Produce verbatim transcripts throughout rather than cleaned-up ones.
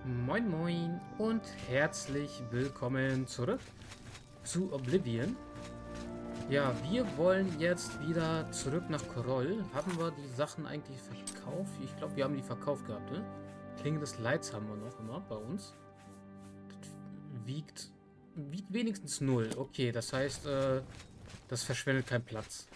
Moin Moin und herzlich willkommen zurück zu Oblivion. Ja, wir wollen jetzt wieder zurück nach Chorol. Haben wir die Sachen eigentlich verkauft? Ich glaube, wir haben die verkauft gehabt, ne? Klinge des Leids haben wir noch immer bei uns. Das wiegt, wiegt wenigstens null. Okay, das heißt, äh, das verschwendet keinen Platz.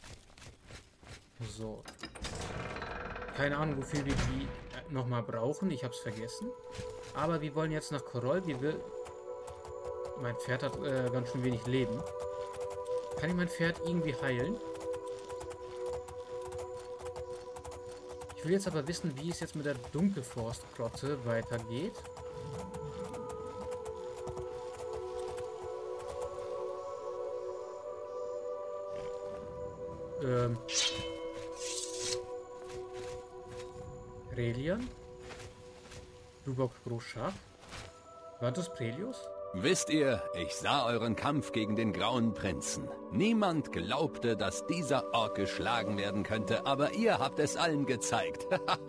So. Keine Ahnung, wofür wir die nochmal brauchen. Ich habe es vergessen. Aber wir wollen jetzt nach Chorol. Wir will... Mein Pferd hat äh, ganz schön wenig Leben. Kann ich mein Pferd irgendwie heilen? Ich will jetzt aber wissen, wie es jetzt mit der Dunkelforstgrotte weitergeht. Ähm... Relian? Lubok Großschaf? War das Prelius? Wisst ihr, ich sah euren Kampf gegen den Grauen Prinzen. Niemand glaubte, dass dieser Ork geschlagen werden könnte, aber ihr habt es allen gezeigt.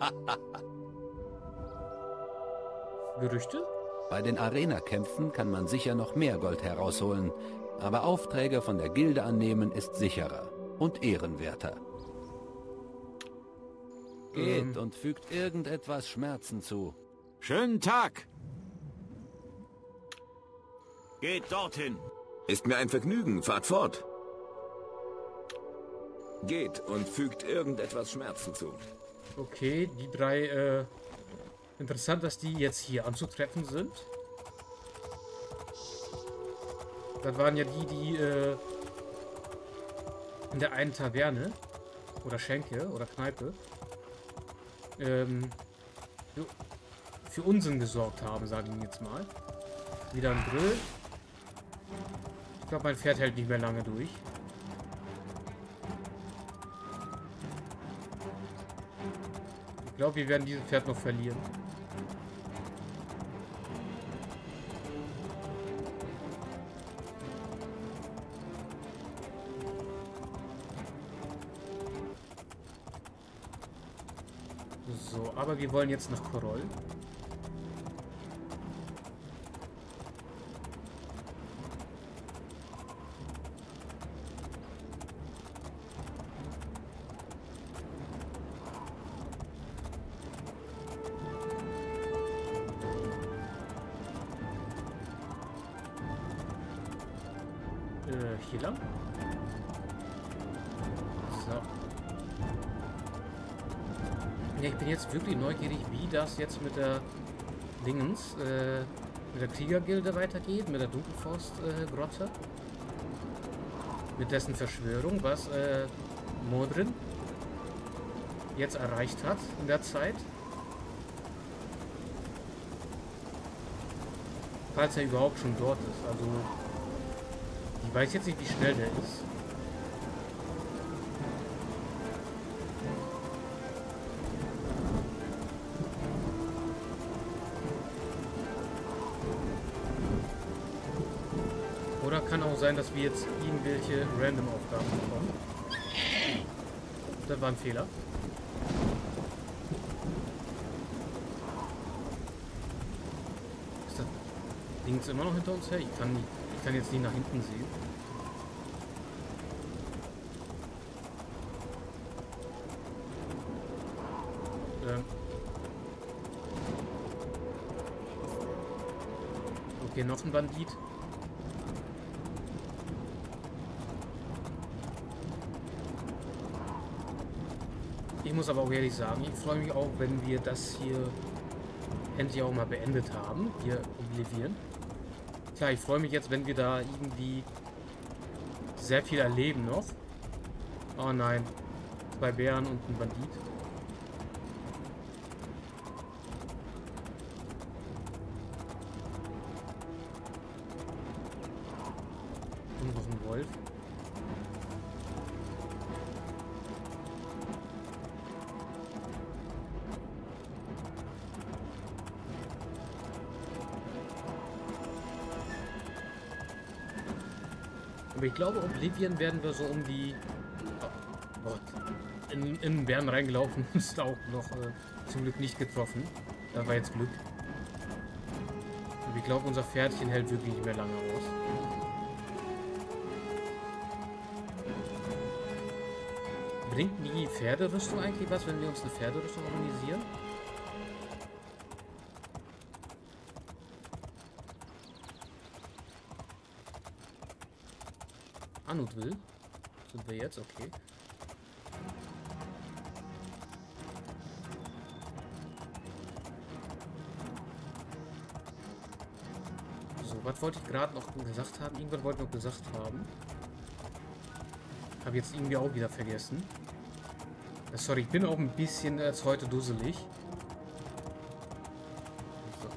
Gerüchte? Bei den Arena-Kämpfen kann man sicher noch mehr Gold herausholen, aber Aufträge von der Gilde annehmen ist sicherer und ehrenwerter. Geht Ähm. und fügt irgendetwas Schmerzen zu. Schönen Tag! Geht dorthin! Ist mir ein Vergnügen, fahrt fort. Geht und fügt irgendetwas Schmerzen zu. Okay, die drei, äh... Interessant, dass die jetzt hier anzutreffen sind. Das waren ja die, die, äh... in der einen Taverne oder Schenke oder Kneipe ähm... für, für Unsinn gesorgt haben, sagen wir jetzt mal. Wieder ein Grill. Ich glaube, mein Pferd hält nicht mehr lange durch. Ich glaube, wir werden dieses Pferd noch verlieren. So, aber wir wollen jetzt nach Chorol. Äh, hier lang? So. Ja, ich bin jetzt wirklich neugierig, wie das jetzt mit der Dingens, äh, mit der Kriegergilde weitergeht, mit der Dunkelforstgrotte. Äh, mit dessen Verschwörung, was äh, Modrin jetzt erreicht hat in der Zeit. Falls er überhaupt schon dort ist. Also, ich weiß jetzt nicht, wie schnell der ist. Oder kann auch sein, dass wir jetzt irgendwelche Random-Aufgaben bekommen. Das war ein Fehler. Ist das Ding immer noch hinter uns her? Ich kann, ich kann jetzt nicht nach hinten sehen. Ähm. Okay, noch ein Bandit. Ich muss aber auch ehrlich sagen, ich freue mich auch, wenn wir das hier endlich auch mal beendet haben, hier Oblivion. Klar, ich freue mich jetzt, wenn wir da irgendwie sehr viel erleben noch. Oh nein, zwei Bären und ein Bandit. Und noch ein Wolf. Aber ich glaube, Oblivion werden wir so um die... Oh Gott. In, in den Bären reingelaufen. Ist auch noch äh, zum Glück nicht getroffen. Da war jetzt Glück. Aber ich glaube, unser Pferdchen hält wirklich nicht mehr lange aus. Bringt die Pferderüstung eigentlich was, wenn wir uns eine Pferderüstung organisieren? Anut will. Sind wir jetzt? Okay. So, was wollte ich gerade noch gesagt haben? Irgendwas wollte ich noch gesagt haben. Habe jetzt irgendwie auch wieder vergessen. Sorry, ich bin auch ein bisschen als heute dusselig. So.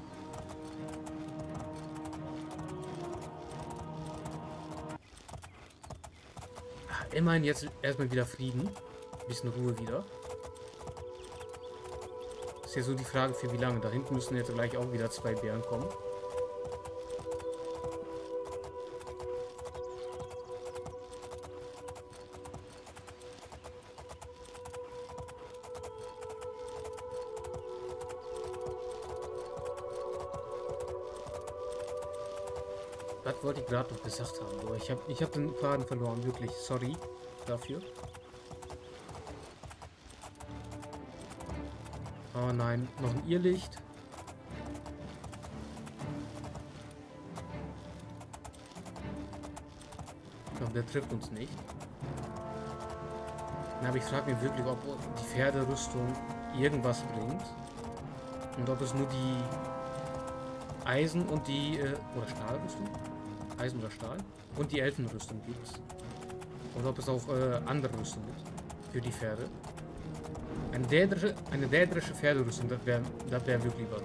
Ach, immerhin jetzt erstmal wieder Frieden. Ein bisschen Ruhe wieder. Ist ja so die Frage, für wie lange. Da hinten müssen jetzt gleich auch wieder zwei Bären kommen. Was wollte ich gerade noch gesagt haben? Aber ich habe ich hab den Faden verloren, wirklich. Sorry dafür. Oh nein, noch ein Irrlicht. Ich glaube, der trifft uns nicht. Na, aber ich frage mich wirklich, ob die Pferderüstung irgendwas bringt. Und ob es nur die Eisen und die... Äh, oder Stahlrüstung? Eisen oder Stahl? Und die Elfenrüstung gibt es. Oder ob es auch äh, andere Rüstung gibt. Für die Pferde. Eine dädrische, eine dädrische Pferderüstung, das wäre das wär wirklich was.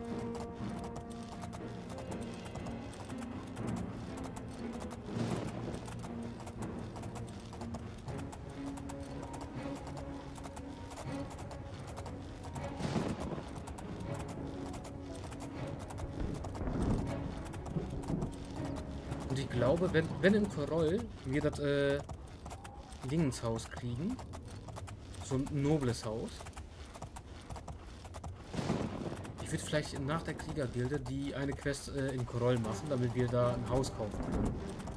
Und ich glaube, wenn, wenn in Koroll wir das äh, Dingenshaus kriegen, so ein nobles Haus, ich würde vielleicht nach der Kriegergilde die eine Quest äh, in Koroll machen, damit wir da ein Haus kaufen können.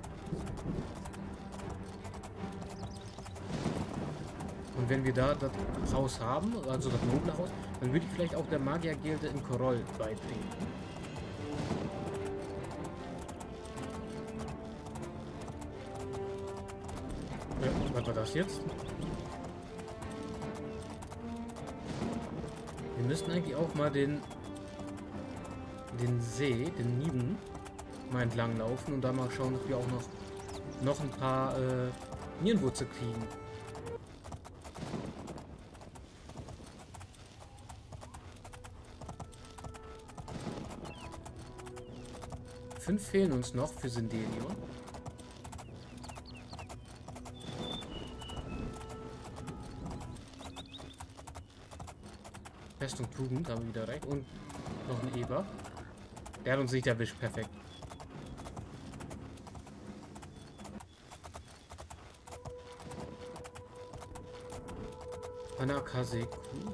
Und wenn wir da das Haus haben, also das noble Haus, dann würde ich vielleicht auch der Magiergilde in Koroll beitreten. Ja, was war das jetzt? Wir müssten eigentlich auch mal den den See, den Niden, mal entlang laufen und da mal schauen, dass wir auch noch noch ein paar äh, Nierenwurzel kriegen. Fünf fehlen uns noch für Sindelion. Festung Tugend haben wir wieder recht. Und noch ein Eber. Der hat uns nicht erwischt. Perfekt. Anakaseku.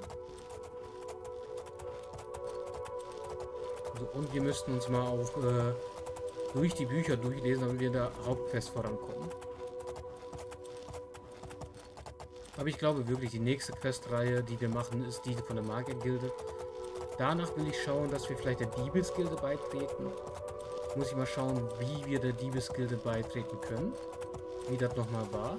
So, und wir müssten uns mal auch äh, durch die Bücher durchlesen, damit wir in der Hauptquest vorankommen. Aber ich glaube wirklich, die nächste Questreihe, die wir machen, ist die von der Magiergilde. Danach will ich schauen, dass wir vielleicht der Diebesgilde beitreten. Muss ich mal schauen, wie wir der Diebesgilde beitreten können. Wie das nochmal war.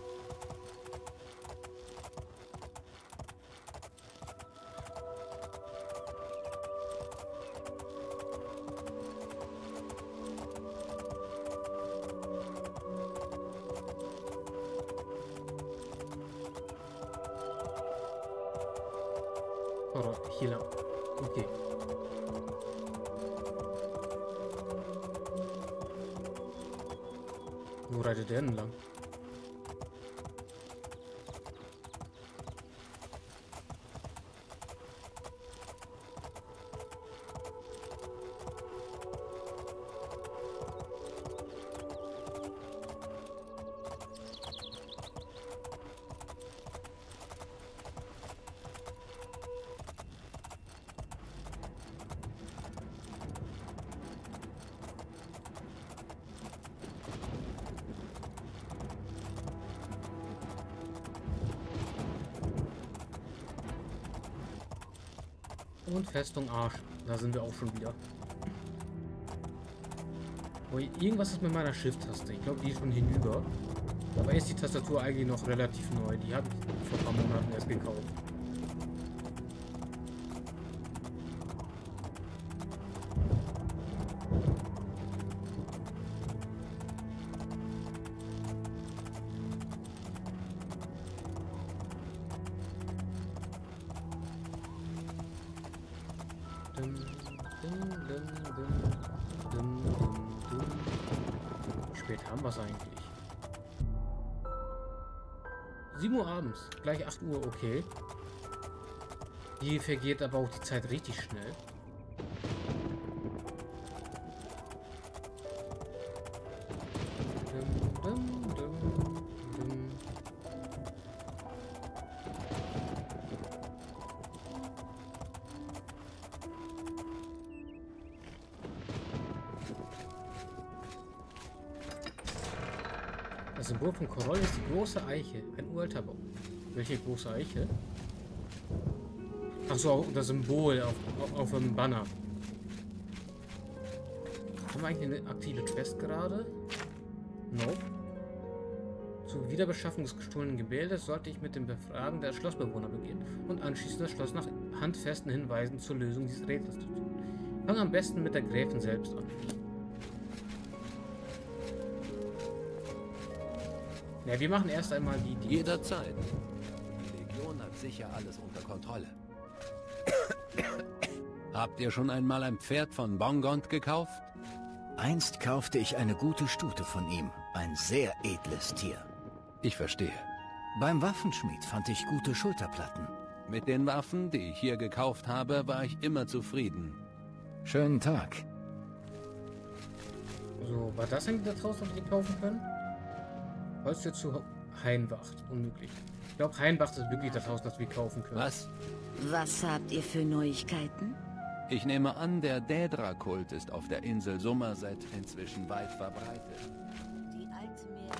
Oder hier lang. Okay. Wo reitet der denn lang? Und Festung Arsch. Da sind wir auch schon wieder. Oh, irgendwas ist mit meiner Shift-Taste. Ich glaube, die ist schon hinüber. Aber ist die Tastatur eigentlich noch relativ neu. Die habe ich vor ein paar Monaten erst gekauft. Dum, dum, dum, dum, dum, dum, dum. Wie spät haben wir es eigentlich? sieben Uhr abends, gleich acht Uhr, okay. Hier vergeht aber auch die Zeit richtig schnell. Dum, dum, dum, dum. Das Symbol von Koroll ist die große Eiche, ein uralter Baum. Welche große Eiche? Achso, das Symbol auf, auf, auf dem Banner. Haben wir eigentlich eine aktive Quest gerade? Nope. Zur Wiederbeschaffung des gestohlenen Gemäldes sollte ich mit dem Befragen der Schlossbewohner beginnen und anschließend das Schloss nach handfesten Hinweisen zur Lösung dieses Rätsels zu tun. Fang am besten mit der Gräfin selbst an. Ja, wir machen erst einmal die... die Jederzeit. Die Legion hat sicher alles unter Kontrolle. Habt ihr schon einmal ein Pferd von Bongond gekauft? Einst kaufte ich eine gute Stute von ihm. Ein sehr edles Tier. Ich verstehe. Beim Waffenschmied fand ich gute Schulterplatten. Mit den Waffen, die ich hier gekauft habe, war ich immer zufrieden. Schönen Tag. So, war das eigentlich das Haus, das wir kaufen können? Holztür zu Hainwacht. Unmöglich. Ich glaube, Hainwacht ist wirklich das Haus, das wir kaufen können. Was? Was habt ihr für Neuigkeiten? Ich nehme an, der Daedra-Kult ist auf der Insel Somerset inzwischen weit verbreitet. Die Altmeer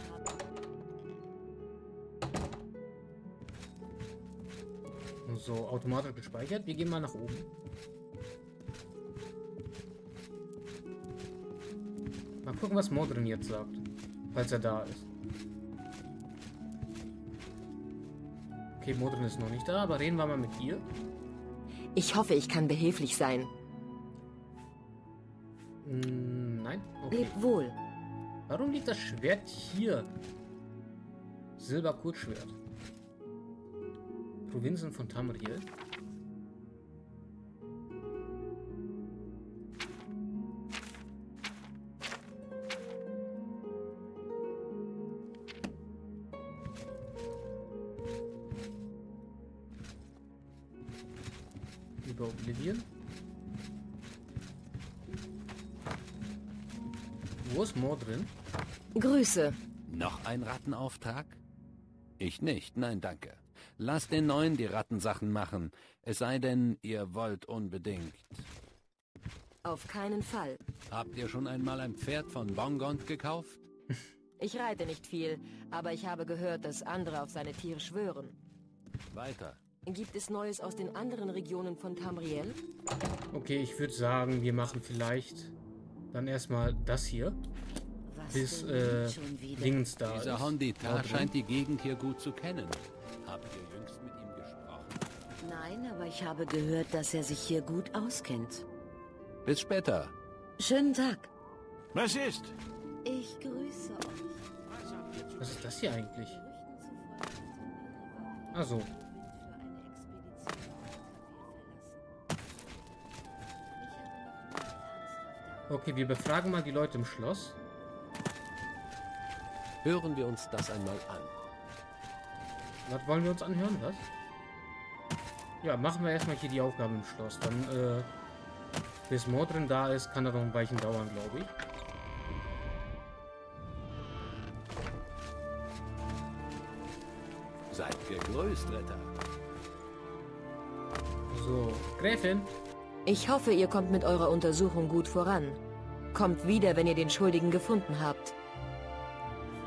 haben... So, automatisch gespeichert. Wir gehen mal nach oben. Mal gucken, was Modrin jetzt sagt. Falls er da ist. Okay, Modrin ist noch nicht da, aber reden wir mal mit ihr. Ich hoffe, ich kann behilflich sein. Mm, nein? Okay. Leb wohl. Warum liegt das Schwert hier? Silberkurzschwert. Provinzen von Tamriel. Über Oblivion. Wo ist Modrin? Grüße. Noch ein Rattenauftrag? Ich nicht, nein danke. Lasst den Neuen die Rattensachen machen. Es sei denn, ihr wollt unbedingt. Auf keinen Fall. Habt ihr schon einmal ein Pferd von Bongond gekauft? Ich reite nicht viel, aber ich habe gehört, dass andere auf seine Tiere schwören. Weiter. Gibt es Neues aus den anderen Regionen von Tamriel? Okay, ich würde sagen, wir machen vielleicht dann erstmal das hier. Was Bis denn äh, schon wieder? Dingens da ist. Dieser Hondita Modrin. scheint die Gegend hier gut zu kennen. Habt ihr jüngst mit ihm gesprochen? Nein, aber ich habe gehört, dass er sich hier gut auskennt. Bis später. Schönen Tag. Was ist? Ich grüße euch. Was ist das hier eigentlich? Gerüchten zufolge sind Also, für eine Expedition nach Tavir verlassen. okay, wir befragen mal die Leute im Schloss. Hören wir uns das einmal an. Was wollen wir uns anhören, was? Ja, machen wir erstmal hier die Aufgaben im Schloss. Dann, äh, bis Modrin da ist, kann er noch ein Weilchen dauern, glaube ich. Seid gegrüßt, Ritter. So, Gräfin. Ich hoffe, ihr kommt mit eurer Untersuchung gut voran. Kommt wieder, wenn ihr den Schuldigen gefunden habt.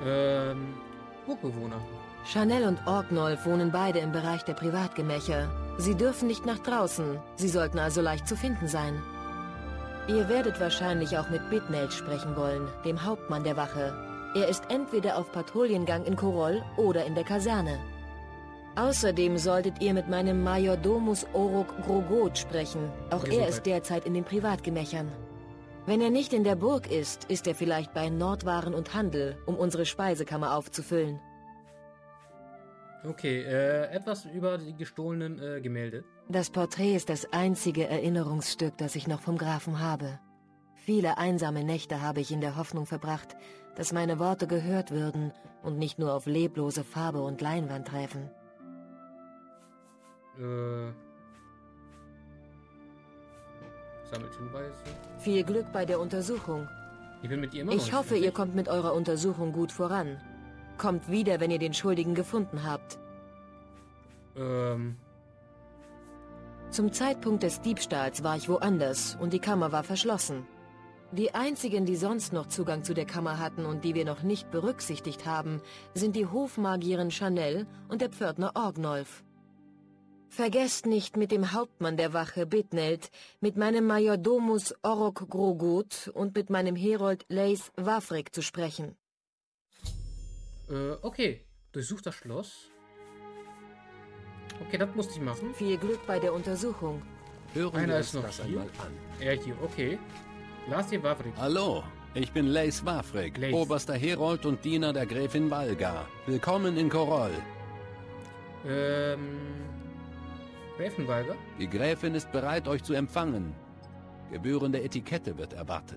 Ähm, Burgbewohner. Chanel und Orgnolf wohnen beide im Bereich der Privatgemächer. Sie dürfen nicht nach draußen. Sie sollten also leicht zu finden sein. Ihr werdet wahrscheinlich auch mit Bitneld sprechen wollen, dem Hauptmann der Wache. Er ist entweder auf Patrouillengang in Koroll oder in der Kaserne. Außerdem solltet ihr mit meinem Majordomus Orok Grogot sprechen. Auch er ist derzeit in den Privatgemächern. Wenn er nicht in der Burg ist, ist er vielleicht bei Nordwaren und Handel, um unsere Speisekammer aufzufüllen. Okay, äh, etwas über die gestohlenen äh, Gemälde. Das Porträt ist das einzige Erinnerungsstück, das ich noch vom Grafen habe. Viele einsame Nächte habe ich in der Hoffnung verbracht, dass meine Worte gehört würden und nicht nur auf leblose Farbe und Leinwand treffen. Äh... Sammelt Hinweise. Viel Glück bei der Untersuchung. Ich bin mit ihr immer Ich hoffe, ihr kommt mit eurer Untersuchung gut voran. Kommt wieder, wenn ihr den Schuldigen gefunden habt. Ähm... Zum Zeitpunkt des Diebstahls war ich woanders und die Kammer war verschlossen. Die einzigen, die sonst noch Zugang zu der Kammer hatten und die wir noch nicht berücksichtigt haben, sind die Hofmagierin Chanel und der Pförtner Orgnolf. Vergesst nicht, mit dem Hauptmann der Wache Bitneld, mit meinem Majordomus Orok Grogot und mit meinem Herold Leis Wafrik zu sprechen. Äh, okay. Durchsucht das Schloss. Okay, das musste ich machen. Viel Glück bei der Untersuchung. Hören Einer wir ist uns noch das hier. einmal an. Er hier, okay. Lars hier Wafrik. Hallo, ich bin Leis Wafrik, Leis. oberster Herold und Diener der Gräfin Valga. Willkommen in Koroll. Ähm... Gräfenwalger? Die Gräfin ist bereit, euch zu empfangen. Gebührende Etikette wird erwartet.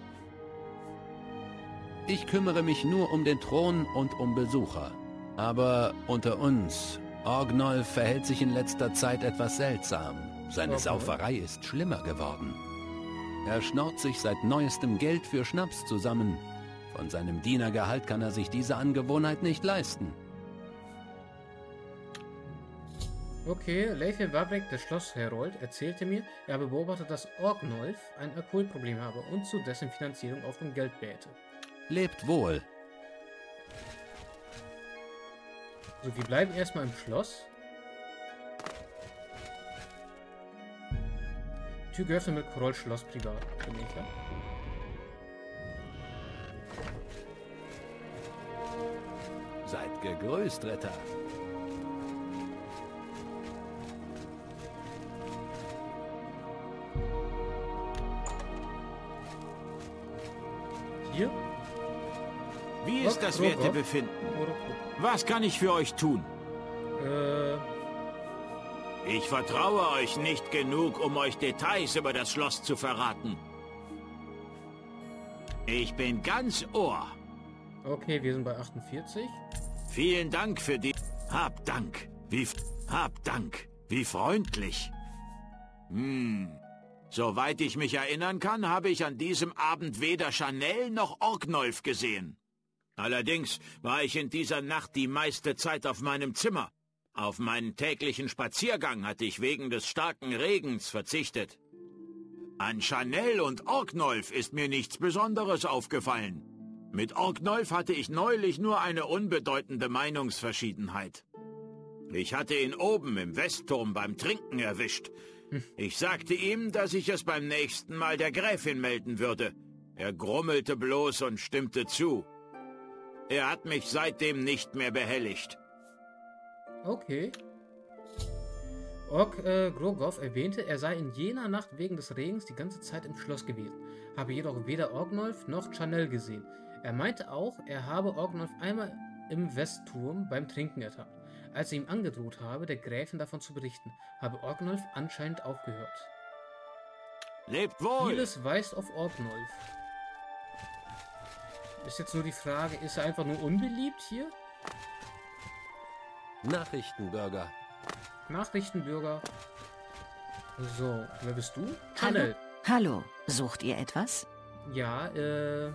Ich kümmere mich nur um den Thron und um Besucher. Aber unter uns, Orgnolf verhält sich in letzter Zeit etwas seltsam. Seine Okay. Sauferei ist schlimmer geworden. Er schnorrt sich seit neuestem Geld für Schnaps zusammen. Von seinem Dienergehalt kann er sich diese Angewohnheit nicht leisten. Okay, Leifel Wawrik, der Schlossherold, erzählte mir, er habe beobachtet, dass Orgnolf ein Alkoholproblem habe und zu dessen Finanzierung auf um Geld bäte. Lebt wohl. So, wir bleiben erstmal im Schloss. Tür geöffnet mit Koroll Schloss privat. Bin ich klar. Seid gegrüßt, Ritter. Hier? Wie ist das Wertebefinden? Was kann ich für euch tun? Äh, Ich vertraue euch nicht genug, um euch Details über das Schloss zu verraten. Ich bin ganz Ohr. okay, wir sind bei achtundvierzig. Vielen Dank für die... Hab Dank. Wie... f- Hab Dank. Wie freundlich. Hm. Soweit ich mich erinnern kann, habe ich an diesem Abend weder Chanel noch Orgnolf gesehen. Allerdings war ich in dieser Nacht die meiste Zeit auf meinem Zimmer. Auf meinen täglichen Spaziergang hatte ich wegen des starken Regens verzichtet. An Chanel und Orgnolf ist mir nichts Besonderes aufgefallen. Mit Orgnolf hatte ich neulich nur eine unbedeutende Meinungsverschiedenheit. Ich hatte ihn oben im Westturm beim Trinken erwischt. Ich sagte ihm, dass ich es beim nächsten Mal der Gräfin melden würde. Er grummelte bloß und stimmte zu. Er hat mich seitdem nicht mehr behelligt. Okay. Ork äh, Grogov erwähnte, er sei in jener Nacht wegen des Regens die ganze Zeit im Schloss gewesen, habe jedoch weder Orgnolf noch Chanel gesehen. Er meinte auch, er habe Orgnolf einmal im Westturm beim Trinken ertappt. Als er ihm angedroht habe, der Gräfin davon zu berichten, habe Orgnolf anscheinend aufgehört. Lebt wohl! Vieles weist auf Orgnolf. Ist jetzt nur die Frage, ist er einfach nur unbeliebt hier? Nachrichtenbürger. Nachrichtenbürger. So, wer bist du? Hallo? Chanel. Hallo, sucht ihr etwas? Ja, äh...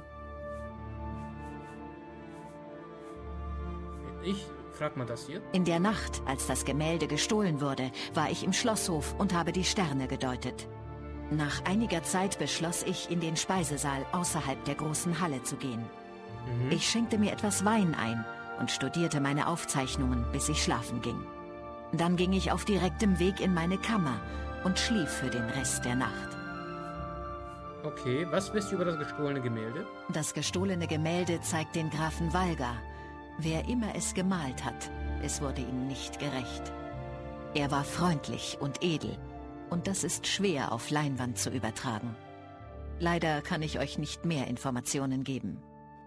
Ich frag mal das hier. In der Nacht, als das Gemälde gestohlen wurde, war ich im Schlosshof und habe die Sterne gedeutet. Nach einiger Zeit beschloss ich, in den Speisesaal außerhalb der großen Halle zu gehen. Mhm. Ich schenkte mir etwas Wein ein und studierte meine Aufzeichnungen, bis ich schlafen ging. Dann ging ich auf direktem Weg in meine Kammer und schlief für den Rest der Nacht. Okay, was wisst ihr über das gestohlene Gemälde? Das gestohlene Gemälde zeigt den Grafen Valga. Wer immer es gemalt hat, es wurde ihm nicht gerecht. Er war freundlich und edel, und das ist schwer auf Leinwand zu übertragen. Leider kann ich euch nicht mehr Informationen geben.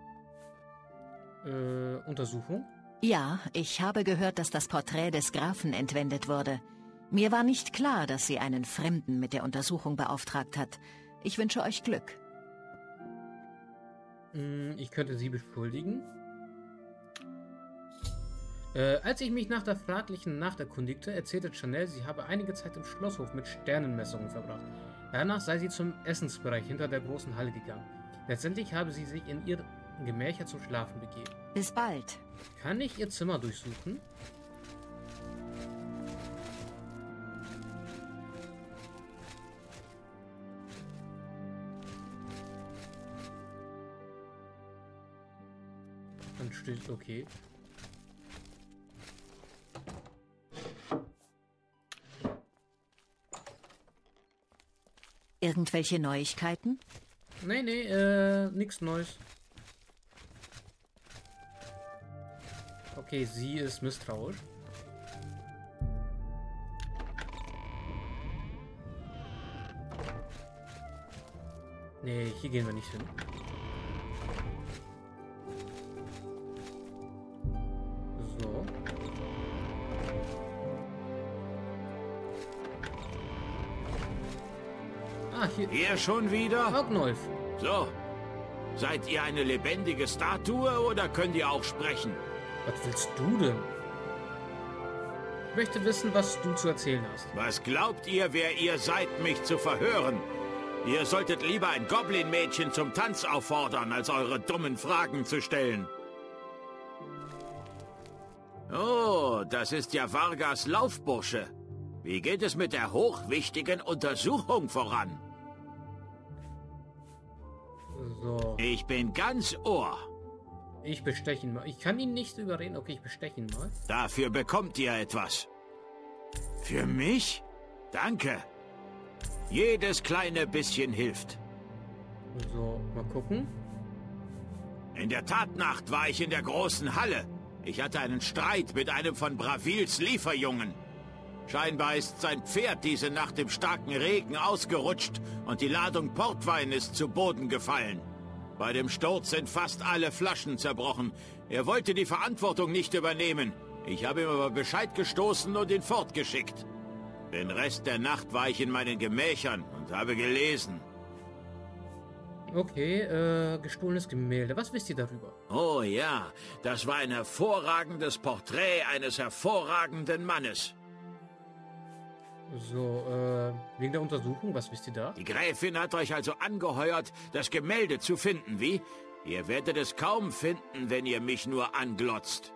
Äh, Untersuchung? Ja, ich habe gehört, dass das Porträt des Grafen entwendet wurde. Mir war nicht klar, dass sie einen Fremden mit der Untersuchung beauftragt hat. Ich wünsche euch Glück. Ich könnte sie beschuldigen. Äh, als ich mich nach der fraglichen Nacht erkundigte, erzählte Chanel, sie habe einige Zeit im Schlosshof mit Sternenmessungen verbracht. Danach sei sie zum Essensbereich hinter der großen Halle gegangen. Letztendlich habe sie sich in ihr Gemächer zum Schlafen begeben. Bis bald. Kann ich ihr Zimmer durchsuchen? Dann steht okay. Irgendwelche Neuigkeiten? Nee, nee, äh, nichts Neues. Okay, sie ist misstrauisch. Nee, hier gehen wir nicht hin. So. Ah, hier. Ihr schon wieder? Orgnolf. So. Seid ihr eine lebendige Statue oder könnt ihr auch sprechen? Was willst du denn? Ich möchte wissen, was du zu erzählen hast. Was glaubt ihr, wer ihr seid, mich zu verhören? Ihr solltet lieber ein Goblin-Mädchen zum Tanz auffordern, als eure dummen Fragen zu stellen. Oh, das ist ja Vargas Laufbursche. Wie geht es mit der hochwichtigen Untersuchung voran? So. Ich bin ganz Ohr. Ich besteche ihn mal. Ich kann ihn nicht überreden. Okay, ich besteche ihn mal. Dafür bekommt ihr etwas. Für mich? Danke. Jedes kleine bisschen hilft. So, mal gucken. In der Tatnacht war ich in der großen Halle. Ich hatte einen Streit mit einem von Bravils Lieferjungen. Scheinbar ist sein Pferd diese Nacht im starken Regen ausgerutscht und die Ladung Portwein ist zu Boden gefallen. Bei dem Sturz sind fast alle Flaschen zerbrochen. Er wollte die Verantwortung nicht übernehmen. Ich habe ihm aber Bescheid gestoßen und ihn fortgeschickt. Den Rest der Nacht war ich in meinen Gemächern und habe gelesen. Okay, äh, gestohlenes Gemälde. Was wisst ihr darüber? Oh ja, das war ein hervorragendes Porträt eines hervorragenden Mannes. So, äh, wegen der Untersuchung, was wisst ihr da? Die Gräfin hat euch also angeheuert, das Gemälde zu finden, wie? Ihr werdet es kaum finden, wenn ihr mich nur anglotzt.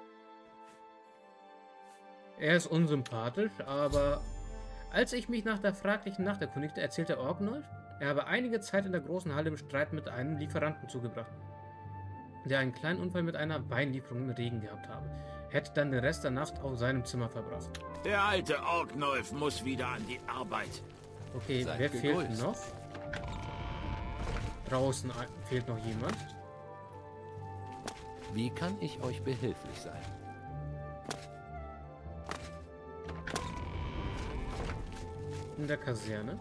Er ist unsympathisch, aber als ich mich nach der fraglichen Nacht erkundigte, erzählte Orgnolf, er habe einige Zeit in der großen Halle im Streit mit einem Lieferanten zugebracht, der einen kleinen Unfall mit einer Weinlieferung im Regen gehabt habe. Hätte dann den Rest der Nacht auf seinem Zimmer verbracht. Der alte Orgnolf muss wieder an die Arbeit. Okay, Seid wer gegrüßt. fehlt noch? Draußen fehlt noch jemand. Wie kann ich euch behilflich sein? In der Kaserne.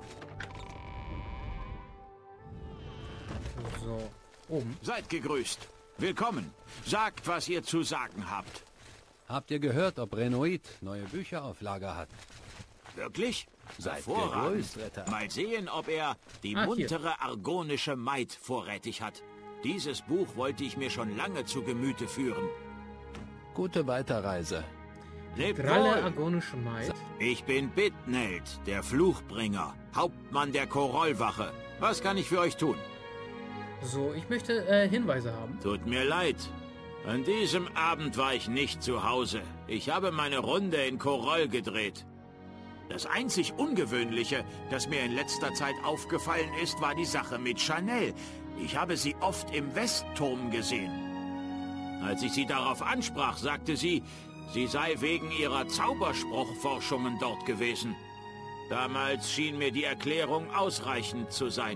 So, oben. Seid gegrüßt. Willkommen. Sagt, was ihr zu sagen habt. Habt ihr gehört, ob Renoit neue Bücher auf Lager hat? Wirklich? Seid Hervorragend. gegrüßt, Ritter. Mal sehen, ob er die Ah, hier. muntere argonische Maid vorrätig hat. Dieses Buch wollte ich mir schon lange zu Gemüte führen. Gute Weiterreise. Lebt Gralle wohl. Argonische Maid. Ich bin Bitneld, der Fluchbringer, Hauptmann der Korollwache. Was kann ich für euch tun? So, ich möchte äh, Hinweise haben. Tut mir leid. An diesem Abend war ich nicht zu Hause. Ich habe meine Runde in Koroll gedreht. Das einzig Ungewöhnliche, das mir in letzter Zeit aufgefallen ist, war die Sache mit Chanel. Ich habe sie oft im Westturm gesehen. Als ich sie darauf ansprach, sagte sie, Sie sei wegen ihrer Zauberspruchforschungen dort gewesen. Damals schien mir die Erklärung ausreichend zu sein.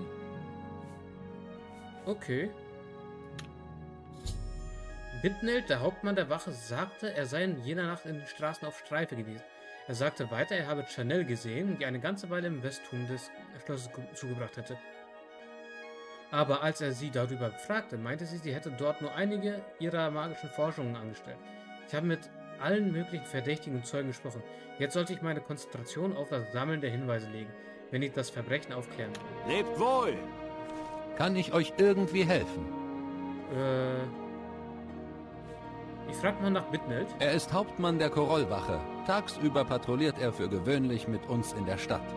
Okay. Bitneld, der Hauptmann der Wache, sagte, er sei in jener Nacht in den Straßen auf Streife gewesen. Er sagte weiter, er habe Chanel gesehen, die eine ganze Weile im Westturm des Schlosses zugebracht hätte. Aber als er sie darüber befragte, meinte sie, sie hätte dort nur einige ihrer magischen Forschungen angestellt. Ich habe mit allen möglichen verdächtigen Zeugen gesprochen. Jetzt sollte ich meine Konzentration auf das Sammeln der Hinweise legen, wenn ich das Verbrechen aufklären will. Lebt wohl! Kann ich euch irgendwie helfen? Äh... Ich frag mal nach Bitneld. Er ist Hauptmann der Korollwache. Tagsüber patrouilliert er für gewöhnlich mit uns in der Stadt.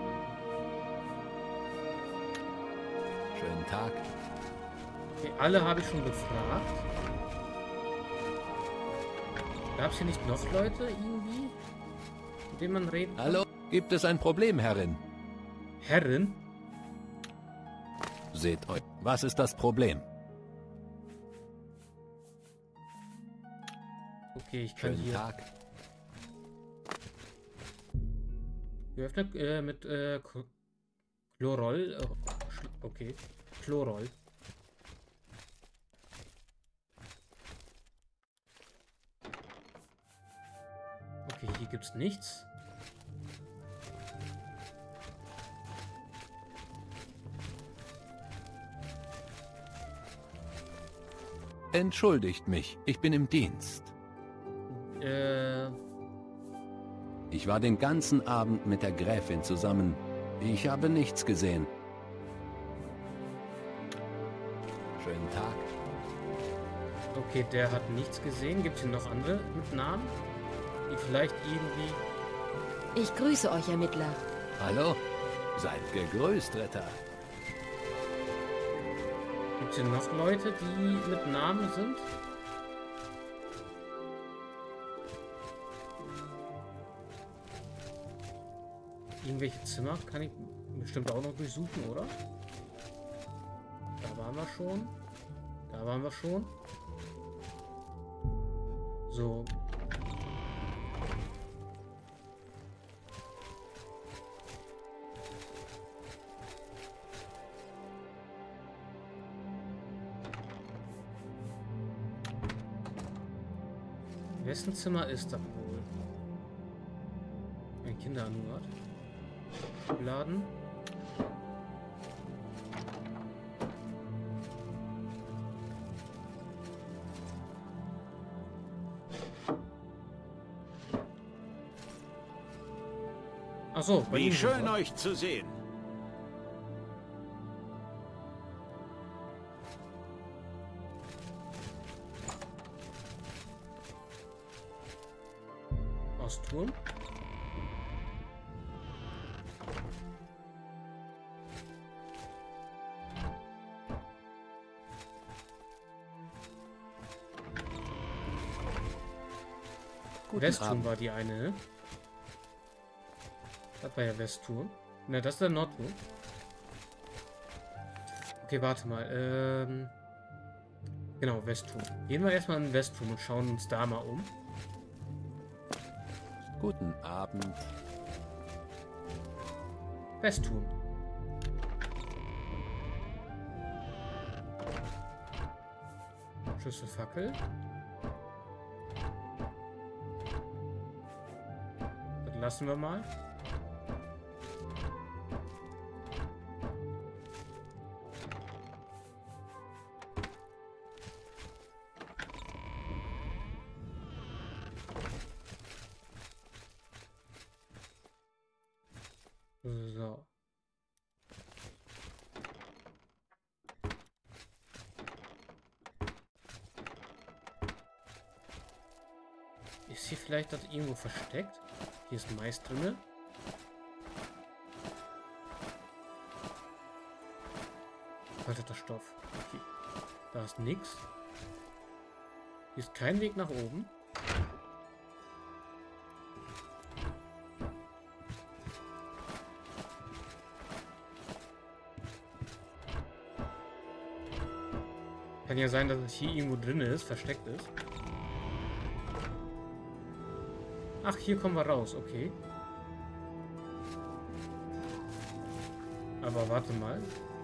Schönen Tag. Okay, alle habe ich schon gefragt. Gab es hier nicht noch Leute irgendwie, mit denen man reden kann? Hallo? Gibt es ein Problem, Herrin? Herrin? Seht euch. Was ist das Problem? Okay, ich kann Schönen hier... Tag. Geöffnet äh, mit äh, Chlorol. Oh, okay. Chlorol. Okay, hier gibt's nichts. Entschuldigt mich, ich bin im Dienst. Äh... Ich war den ganzen Abend mit der Gräfin zusammen. Ich habe nichts gesehen. Schönen Tag. Okay, der hat nichts gesehen. Gibt es hier noch andere mit Namen? Die vielleicht irgendwie... Ich grüße euch, Ermittler. Hallo? Seid gegrüßt, Ritter. Gibt es hier noch Leute, die mit Namen sind? Irgendwelche Zimmer kann ich bestimmt auch noch durchsuchen, oder? Da waren wir schon. Da waren wir schon. So. Wessen Zimmer ist das wohl? Ein Kinderanuat. Laden. Ach so, bei Wie Ihnen schön sogar. euch zu sehen. Ostturm. Westturm war die eine, ne? Das war ja Westturm. Ne, das ist der Nordturm. Okay, warte mal. Ähm, genau, Westturm. Gehen wir erstmal in den Westturm und schauen uns da mal um. Guten Abend. Westturm. Schlüsselfackel. Das lassen wir mal. So. Ist hier vielleicht das irgendwo versteckt? Hier ist Mais drin. Falteter Stoff. Okay. Da ist nichts. Hier ist kein Weg nach oben. Kann ja sein, dass es hier irgendwo drin ist, versteckt ist. Ach, hier kommen wir raus, okay. Aber warte mal.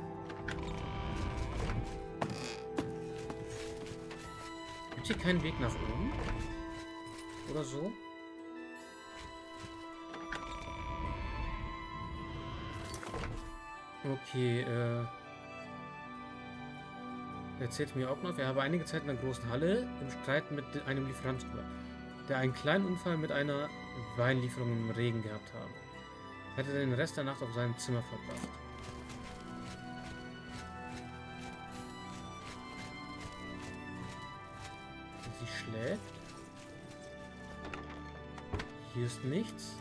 Gibt hier keinen Weg nach oben? Oder so? Okay, äh... erzählt mir auch noch, er habe einige Zeit in der großen Halle im Streit mit einem Lieferanten gehört, der einen kleinen Unfall mit einer Weinlieferung im Regen gehabt habe. Er hatte den Rest der Nacht auf seinem Zimmer verbracht. Sie schläft. Hier ist nichts.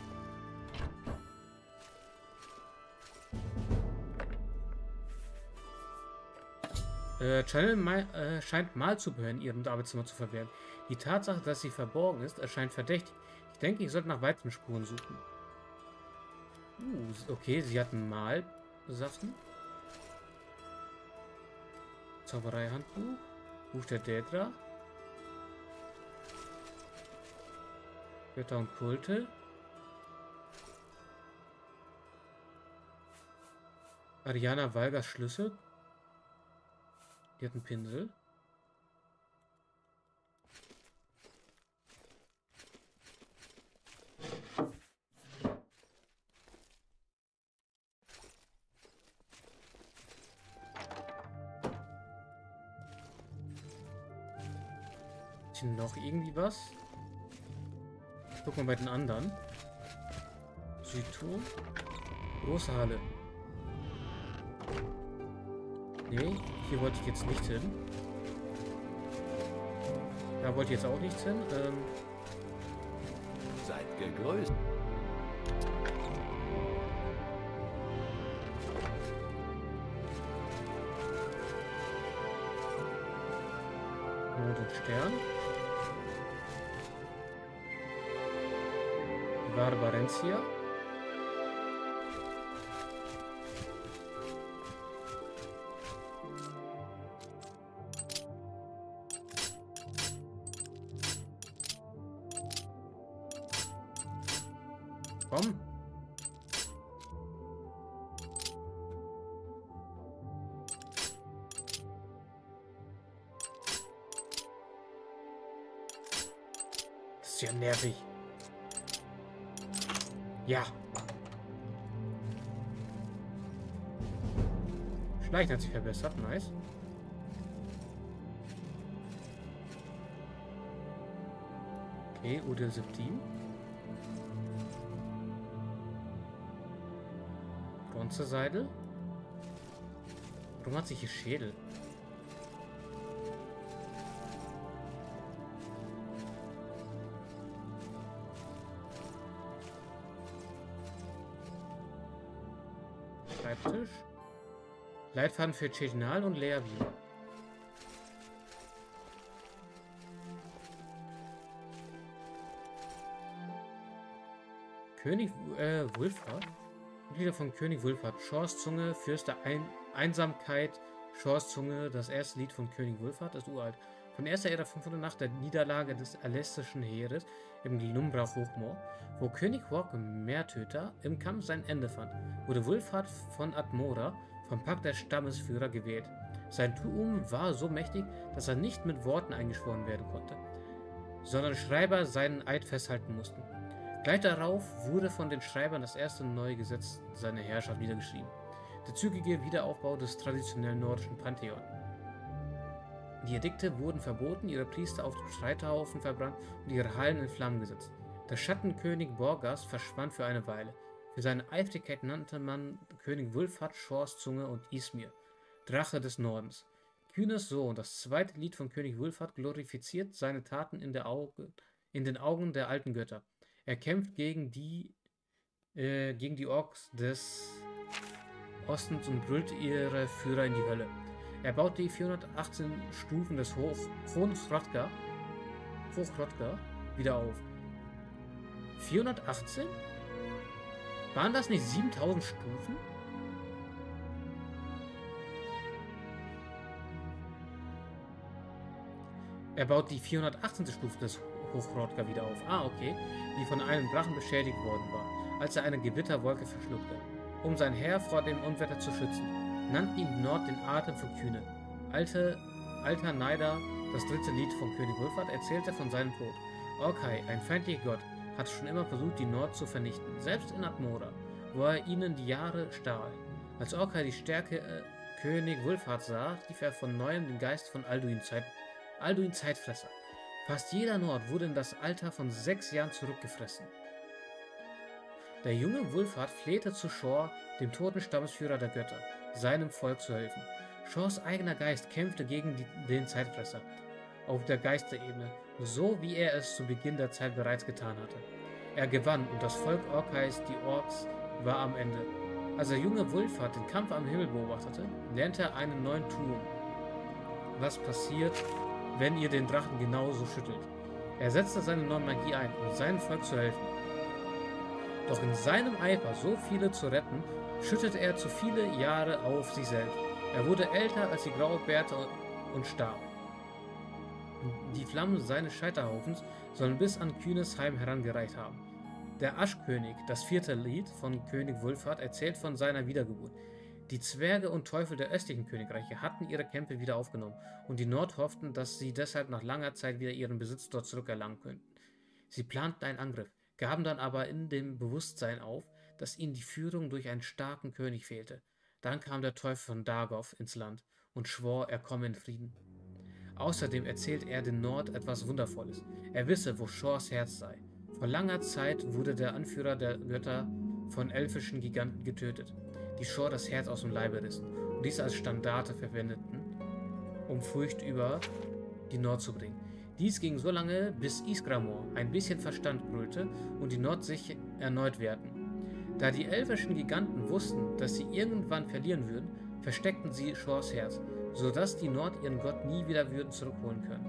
Äh, Channel mal, äh, scheint Malzubehör in ihrem Arbeitszimmer zu verbergen. Die Tatsache, dass sie verborgen ist, erscheint verdächtig. Ich denke, ich sollte nach weiteren Spuren suchen. Uh, okay, sie hatten Malsachen. Zauberei-Handbuch. Buch der Daedra. Götter und Kulte. Ariana Valgas Schlüssel. Die hat einen Pinsel. Ist hier noch irgendwie was? Guck mal bei den anderen. Südturm. Große Halle. Nee, hier wollte ich jetzt nicht hin. Da wollte ich jetzt auch nicht hin. Ähm Seid gegrüßt. Mond und Stern. Barbarentia. Komm. Das ist ja nervig. Ja. Schleichen hat sich verbessert. Nice. Okay, Udel siebzehn. Bronzeseidel. Warum hat sich hier Schädel? Schreibtisch. Leitfaden für Cejnal und Leerville. König äh, Wulfhart. Mitglieder von König Wulfhart. Shores Zunge, Fürst der Ein Einsamkeit. Shores Zunge, das erste Lied von König Wulfhart, ist uralt. Von erster Ära fünfhundert nach der Niederlage des alestischen Heeres im Glumbra-Hochmoor, wo König Hrock Meertöter im Kampf sein Ende fand, wurde Wulfhart von Admora vom Pakt der Stammesführer gewählt. Sein Tuum war so mächtig, dass er nicht mit Worten eingeschworen werden konnte, sondern Schreiber seinen Eid festhalten mussten. Gleich darauf wurde von den Schreibern das erste neue Gesetz seiner Herrschaft niedergeschrieben. Der zügige Wiederaufbau des traditionellen nordischen Pantheon. Die Edikte wurden verboten, ihre Priester auf dem Streiterhaufen verbrannt und ihre Hallen in Flammen gesetzt. Der Schattenkönig Borgas verschwand für eine Weile. Für seine Eifrigkeit nannte man König Wulfhart Shores Zunge und Ismir, Drache des Nordens. Kühnes Sohn, das zweite Lied von König Wulfhart, glorifiziert seine Taten in, der Auge, in den Augen der alten Götter. Er kämpft gegen die, äh, gegen die Orks des Ostens und brüllt ihre Führer in die Hölle. Er baut die vierhundertachtzehn Stufen des Hoch Hochhrothgar Hochhrothgar wieder auf. vierhundertachtzehn? Waren das nicht siebentausend Stufen? Er baut die vierhundertachtzehnte Stufe des hoch Hrothgar wieder auf. Ah, okay. Die von einem Drachen beschädigt worden war, als er eine Gewitterwolke verschluckte. Um sein Heer vor dem Unwetter zu schützen, nannten ihn Nord den Atem für Kühne. Alte, alter Neider, das dritte Lied von König Wulfhat, erzählte von seinem Tod. Orkai, ein feindlicher Gott, hat schon immer versucht, die Nord zu vernichten, selbst in Atmora, wo er ihnen die Jahre stahl. Als Orkai die Stärke äh, König Wulfhat sah, rief er von neuem den Geist von Alduin, Zeit, Alduin Zeitfresser. Fast jeder Nord wurde in das Alter von sechs Jahren zurückgefressen. Der junge Wulfhat flehte zu Shor, dem toten Stammesführer der Götter, seinem Volk zu helfen. Shors eigener Geist kämpfte gegen die, den Zeitfresser auf der Geisterebene, so wie er es zu Beginn der Zeit bereits getan hatte. Er gewann und das Volk Orkais, die Orks, war am Ende. Als der junge Wulfhat den Kampf am Himmel beobachtete, lernte er einen neuen Turm. Was passiert, wenn ihr den Drachen genauso schüttelt? Er setzte seine neue Magie ein, um seinem Volk zu helfen. Doch in seinem Eifer, so viele zu retten, schüttete er zu viele Jahre auf sich selbst. Er wurde älter als die graue Bärte und starb. Die Flammen seines Scheiterhaufens sollen bis an Kühnesheim herangereicht haben. Der Aschkönig, das vierte Lied von König Wulfhat, erzählt von seiner Wiedergeburt. Die Zwerge und Teufel der östlichen Königreiche hatten ihre Kämpfe wieder aufgenommen und die Nord hofften, dass sie deshalb nach langer Zeit wieder ihren Besitz dort zurückerlangen könnten. Sie planten einen Angriff, gaben dann aber in dem Bewusstsein auf, dass ihnen die Führung durch einen starken König fehlte. Dann kam der Teufel von Dagoth ins Land und schwor, er komme in Frieden. Außerdem erzählt er den Nord etwas Wundervolles. Er wisse, wo Shors Herz sei. Vor langer Zeit wurde der Anführer der Götter von elfischen Giganten getötet, die Shor das Herz aus dem Leibe rissen und dies als Standarte verwendeten, um Furcht über die Nord zu bringen. Dies ging so lange, bis Ysgramor ein bisschen Verstand brüllte und die Nord sich erneut wehrten. Da die elfischen Giganten wussten, dass sie irgendwann verlieren würden, versteckten sie Shors Herz, sodass die Nord ihren Gott nie wieder würden zurückholen können.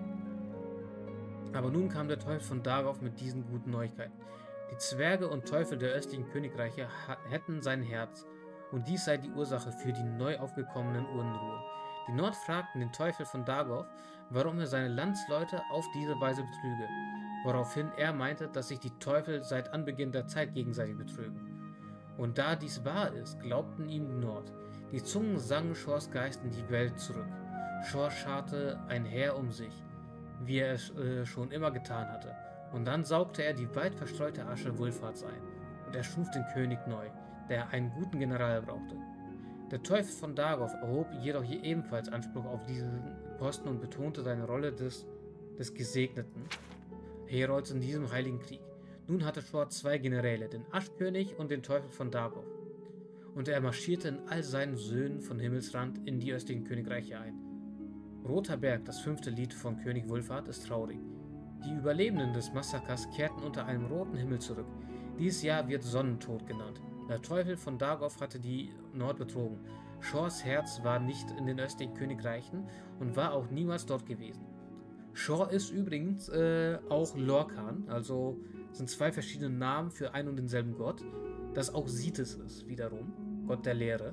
Aber nun kam der Teufel von Dagoth mit diesen guten Neuigkeiten. Die Zwerge und Teufel der östlichen Königreiche hätten sein Herz, und dies sei die Ursache für die neu aufgekommenen Unruhen. Die Nord fragten den Teufel von Dagoth, warum er seine Landsleute auf diese Weise betrüge, woraufhin er meinte, dass sich die Teufel seit Anbeginn der Zeit gegenseitig betrügen. Und da dies wahr ist, glaubten ihm die Nord. Die Zungen sangen Shors Geist in die Welt zurück. Shor scharte ein Heer um sich, wie er es äh, schon immer getan hatte. Und dann saugte er die weit verstreute Asche Wulfhats ein. Und er schuf den König neu, der einen guten General brauchte. Der Teufel von Dagoth erhob jedoch hier ebenfalls Anspruch auf diesen Posten und betonte seine Rolle des, des gesegneten Herolds in diesem heiligen Krieg. Nun hatte Shor zwei Generäle, den Aschkönig und den Teufel von Dagoth. Und er marschierte in all seinen Söhnen von Himmelsrand in die östlichen Königreiche ein. Roter Berg, das fünfte Lied von König Wulfhat, ist traurig. Die Überlebenden des Massakers kehrten unter einem roten Himmel zurück. Dieses Jahr wird Sonnentod genannt. Der Teufel von Dagoth hatte die Nord betrogen. Shors Herz war nicht in den östlichen Königreichen und war auch niemals dort gewesen. Shor ist übrigens äh, auch Lorkhan, also sind zwei verschiedene Namen für einen und denselben Gott, das auch Sithis ist, wiederum, Gott der Lehre.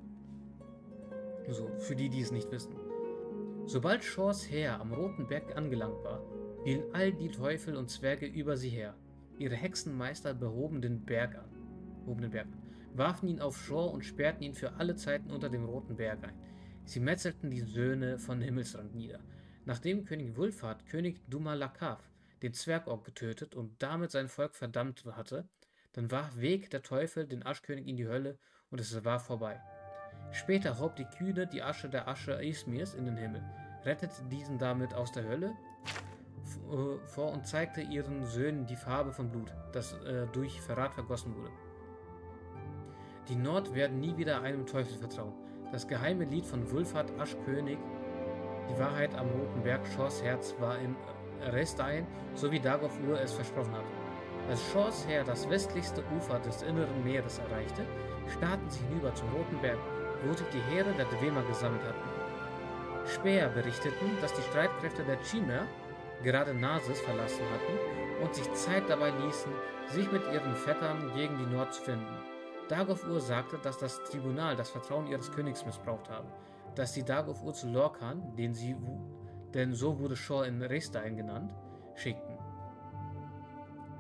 So, für die, die es nicht wissen. Sobald Shors Heer am Roten Berg angelangt war, fielen all die Teufel und Zwerge über sie her. Ihre Hexenmeister behoben den Berg an, behoben den Berg an, warfen ihn auf Shor und sperrten ihn für alle Zeiten unter dem Roten Berg ein. Sie metzelten die Söhne von Himmelsrand nieder. Nachdem König Wulfhat König Dumalakav, den Zwergork, getötet und damit sein Volk verdammt hatte, dann warf Weg der Teufel den Aschkönig in die Hölle und es war vorbei. Später hob die Kühne die Asche der Asche Ismirs in den Himmel, rettete diesen damit aus der Hölle vor und zeigte ihren Söhnen die Farbe von Blut, das äh, durch Verrat vergossen wurde. Die Nord werden nie wieder einem Teufel vertrauen. Das geheime Lied von Wulfhat Aschkönig, die Wahrheit am Roten Berg, Shors Herz, war in Restein, so wie Dagoth Ur es versprochen hatte. Als Shors Heer das westlichste Ufer des inneren Meeres erreichte, starrten sie hinüber zum Roten Berg, wo sich die Heere der Dwemer gesammelt hatten. Späher berichteten, dass die Streitkräfte der Chimer gerade Narsis verlassen hatten und sich Zeit dabei ließen, sich mit ihren Vettern gegen die Nord zu finden. Dagoth Ur sagte, dass das Tribunal das Vertrauen ihres Königs missbraucht habe, dass sie Dagoth Ur zu Lorkhan, den sie, denn so wurde Shor in Restein genannt, schickten.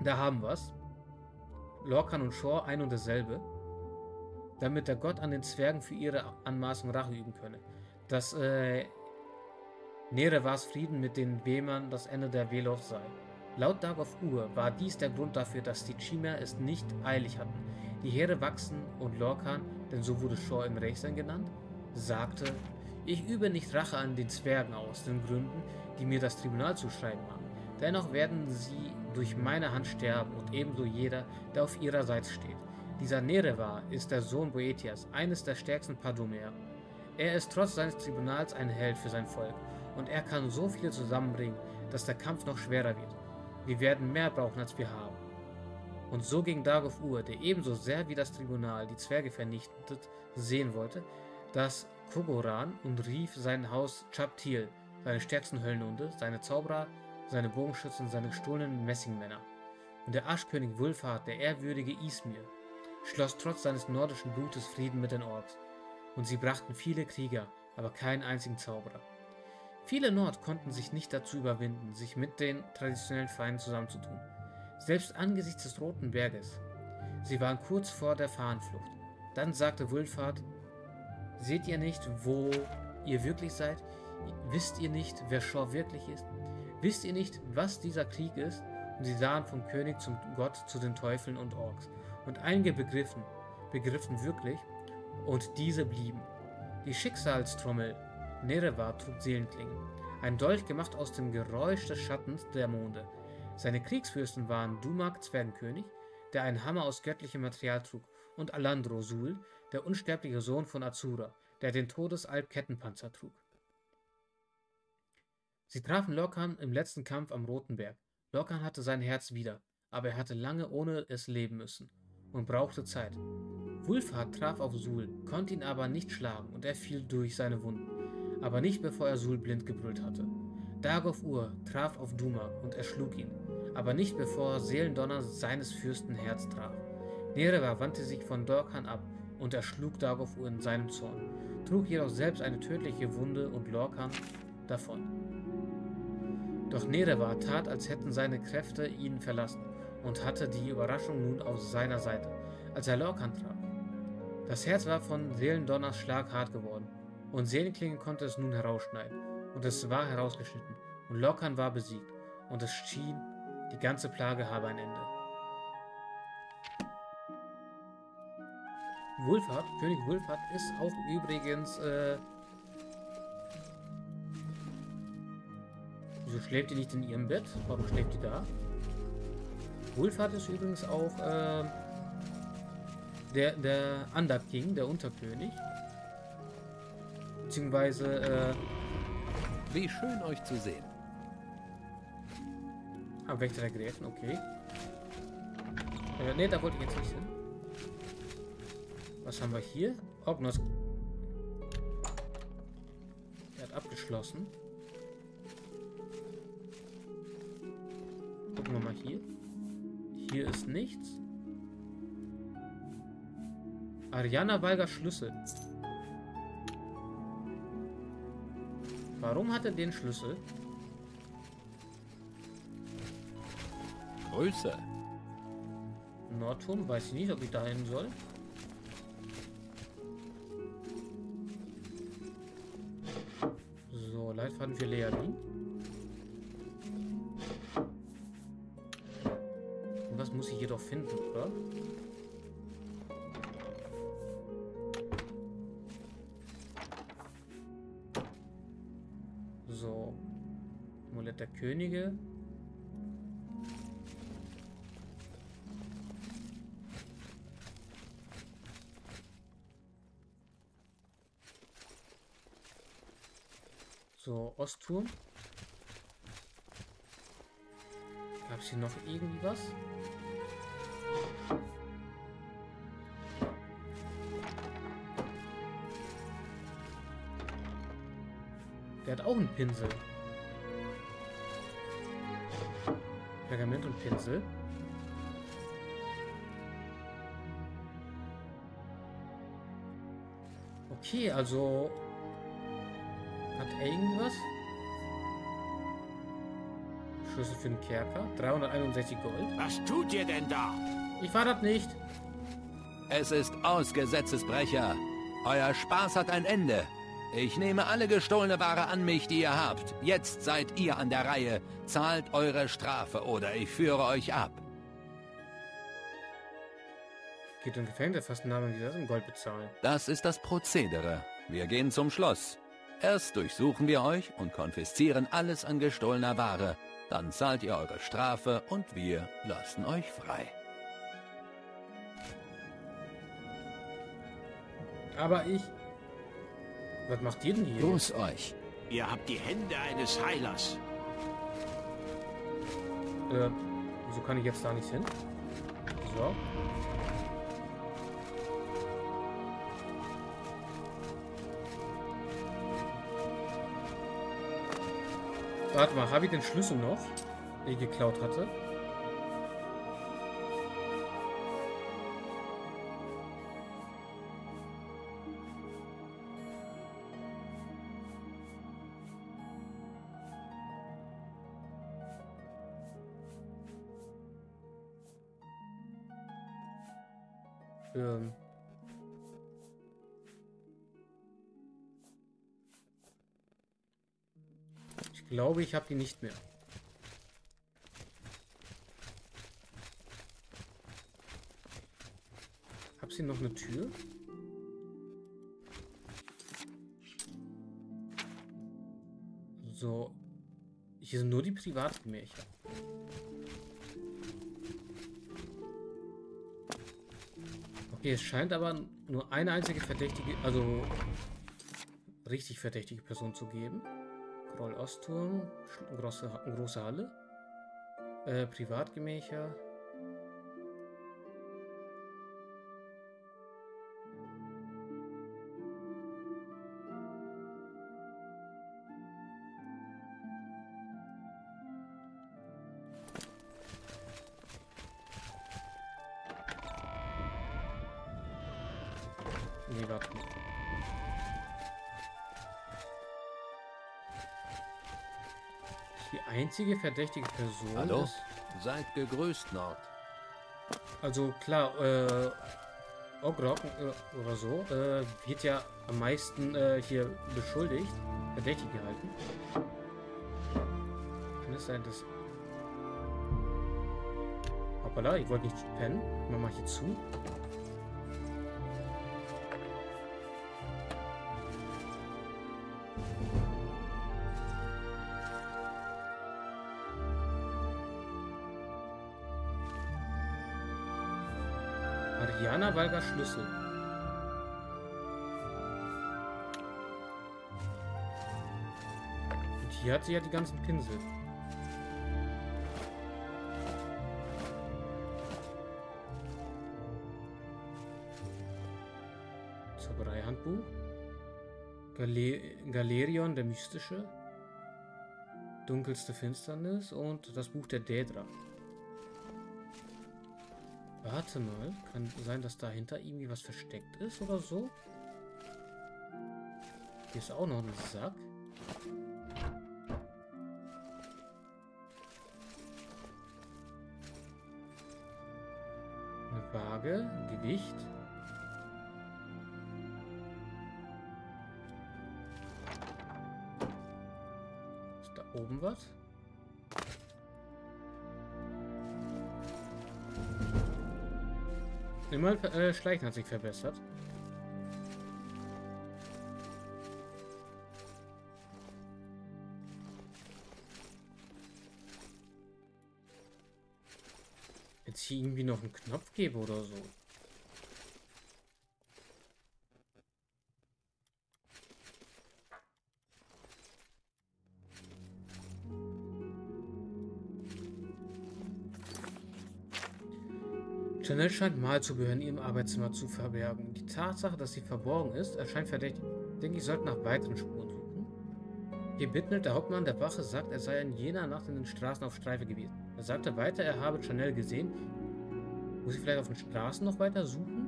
Da haben wir's. Lorcan und Shor ein und dasselbe. Damit der Gott an den Zwergen für ihre Anmaßung Rache üben könne. Dass äh, Nerevas Frieden mit den Bemern das Ende der Veloth sei. Laut Dagoth Ur war dies der Grund dafür, dass die Chimär es nicht eilig hatten. Die Heere wachsen und Lorcan, denn so wurde Shor im Rächseln genannt, sagte: Ich übe nicht Rache an den Zwergen aus den Gründen, die mir das Tribunal zuschreiben mag. Dennoch werden sie durch meine Hand sterben und ebenso jeder, der auf ihrer Seite steht. Dieser Nereva ist der Sohn Boethiahs, eines der stärksten Padomer. Er ist trotz seines Tribunals ein Held für sein Volk und er kann so viele zusammenbringen, dass der Kampf noch schwerer wird. Wir werden mehr brauchen, als wir haben. Und so ging Dagoth Ur, der ebenso sehr wie das Tribunal die Zwerge vernichtet sehen wollte, dass Kogoran und rief sein Haus Chaptil, seine stärksten Höllenhunde, seine Zauberer, seine Bogenschützen, seine gestohlenen Messingmänner. Und der Aschkönig Wulfhart, der ehrwürdige Ismir, schloss trotz seines nordischen Blutes Frieden mit den Orks. Und sie brachten viele Krieger, aber keinen einzigen Zauberer. Viele Nord konnten sich nicht dazu überwinden, sich mit den traditionellen Feinden zusammenzutun. Selbst angesichts des Roten Berges. Sie waren kurz vor der Fahnenflucht. Dann sagte Wulfhart: Seht ihr nicht, wo ihr wirklich seid? Wisst ihr nicht, wer Shor wirklich ist? Wisst ihr nicht, was dieser Krieg ist? Und sie sahen vom König zum Gott zu den Teufeln und Orks. Und einige begriffen, begriffen wirklich, und diese blieben. Die Schicksalstrommel Nereva trug Seelenklingen, ein Dolch gemacht aus dem Geräusch des Schattens der Monde. Seine Kriegsfürsten waren Dumak, Zwergenkönig, der einen Hammer aus göttlichem Material trug, und Alandro Sul, der unsterbliche Sohn von Azura, der den Todesalp-Kettenpanzer trug. Sie trafen Lorcan im letzten Kampf am Roten Berg. Lorcan hatte sein Herz wieder, aber er hatte lange ohne es leben müssen und brauchte Zeit. Wulfhart traf auf Sul, konnte ihn aber nicht schlagen und er fiel durch seine Wunden, aber nicht bevor er Sul blind gebrüllt hatte. Dagoth Ur traf auf Dumak und erschlug ihn, aber nicht bevor Seelendonner seines Fürsten Herz traf. Nereva wandte sich von Lorcan ab und erschlug Dagoth Ur in seinem Zorn, trug jedoch selbst eine tödliche Wunde und Lorcan davon. Doch Nereva tat, als hätten seine Kräfte ihn verlassen und hatte die Überraschung nun auf seiner Seite, als er Lorcan traf. Das Herz war von Seelendonners Schlag hart geworden, und Seelenklinge konnte es nun herausschneiden, und es war herausgeschnitten, und Lorcan war besiegt, und es schien, die ganze Plage habe ein Ende. Wulfhart, König Wulfhart ist auch übrigens, äh... Wieso schläft die nicht in ihrem Bett? Warum schläft die da? Wulfhart ist übrigens auch, äh... Der, der Underking, der Unterkönig. Beziehungsweise, äh... Wie schön, euch zu sehen. Ah, Wächter der Gräfen, okay. Äh, ne, da wollte ich jetzt nicht hin. Was haben wir hier? Ognos. Er hat abgeschlossen. Gucken wir mal hier. Hier ist nichts. Ariana Valga Schlüssel. Warum hat er den Schlüssel? Grüße. Nordturm, weiß ich nicht, ob ich da hin soll. So, Leitfaden für Lealin. Und was muss ich jedoch finden, oder? So. Amulett der Könige. So, Ostturm. Gab es hier noch irgendwie was? Der hat auch einen Pinsel. Pergament und Pinsel. Okay, also... Hat er irgendwas? Schlüssel für den Kerker. dreihunderteinundsechzig Gold. Was tut ihr denn da? Ich war das nicht. Es ist aus, Gesetzesbrecher. Euer Spaß hat ein Ende. Ich nehme alle gestohlene Ware an mich, die ihr habt. Jetzt seid ihr an der Reihe. Zahlt eure Strafe oder ich führe euch ab. Geht in Gefängnis, fast einen Namen wie das in Gold bezahlen. Das ist das Prozedere. Wir gehen zum Schloss. Erst durchsuchen wir euch und konfiszieren alles an gestohlener Ware. Dann zahlt ihr eure Strafe und wir lassen euch frei. Aber ich... Was macht ihr denn hier? Gruß euch. Ihr habt die Hände eines Heilers. Äh, wieso kann ich jetzt da nicht hin? So. Warte mal, habe ich den Schlüssel noch, den ich geklaut hatte? Ähm. Ich glaube, ich habe die nicht mehr. Hab sie noch eine Tür? So. Hier sind nur die Privatgemächer. Okay, es scheint aber nur eine einzige verdächtige, also richtig verdächtige Person zu geben. Kroll Ostturm, große, große Halle, äh, Privatgemächer. Nee, warte mal. Die einzige verdächtige Person Hallo? ist... Seid gegrüßt, Nord. Also klar, äh, Ogrok äh, oder so äh, wird ja am meisten äh, hier beschuldigt, verdächtig gehalten. Kann es sein, dass... Hoppala, ich wollte nicht pennen. Mach mal hier zu. Mariana Valga Schlüssel. Und hier hat sie ja die ganzen Pinsel. Zaubereihandbuch. Gale Galerion der Mystische. Dunkelste Finsternis und das Buch der Daedra. Warte mal, kann sein, dass dahinter irgendwie was versteckt ist oder so? Hier ist auch noch ein Sack. Eine Waage, Gewicht. Ist da oben was? Immer äh, Schleichen hat sich verbessert. Jetzt hier irgendwie noch einen Knopf gebe oder so. Chanel scheint Malzubehör in ihrem Arbeitszimmer zu verbergen. Die Tatsache, dass sie verborgen ist, erscheint verdächtig. Ich denke, ich sollte nach weiteren Spuren suchen. Hier Bittnelt, der Hauptmann der Wache, sagt, er sei in jener Nacht in den Straßen auf Streife gewesen. Er sagte weiter, er habe Chanel gesehen. Muss ich vielleicht auf den Straßen noch weiter suchen?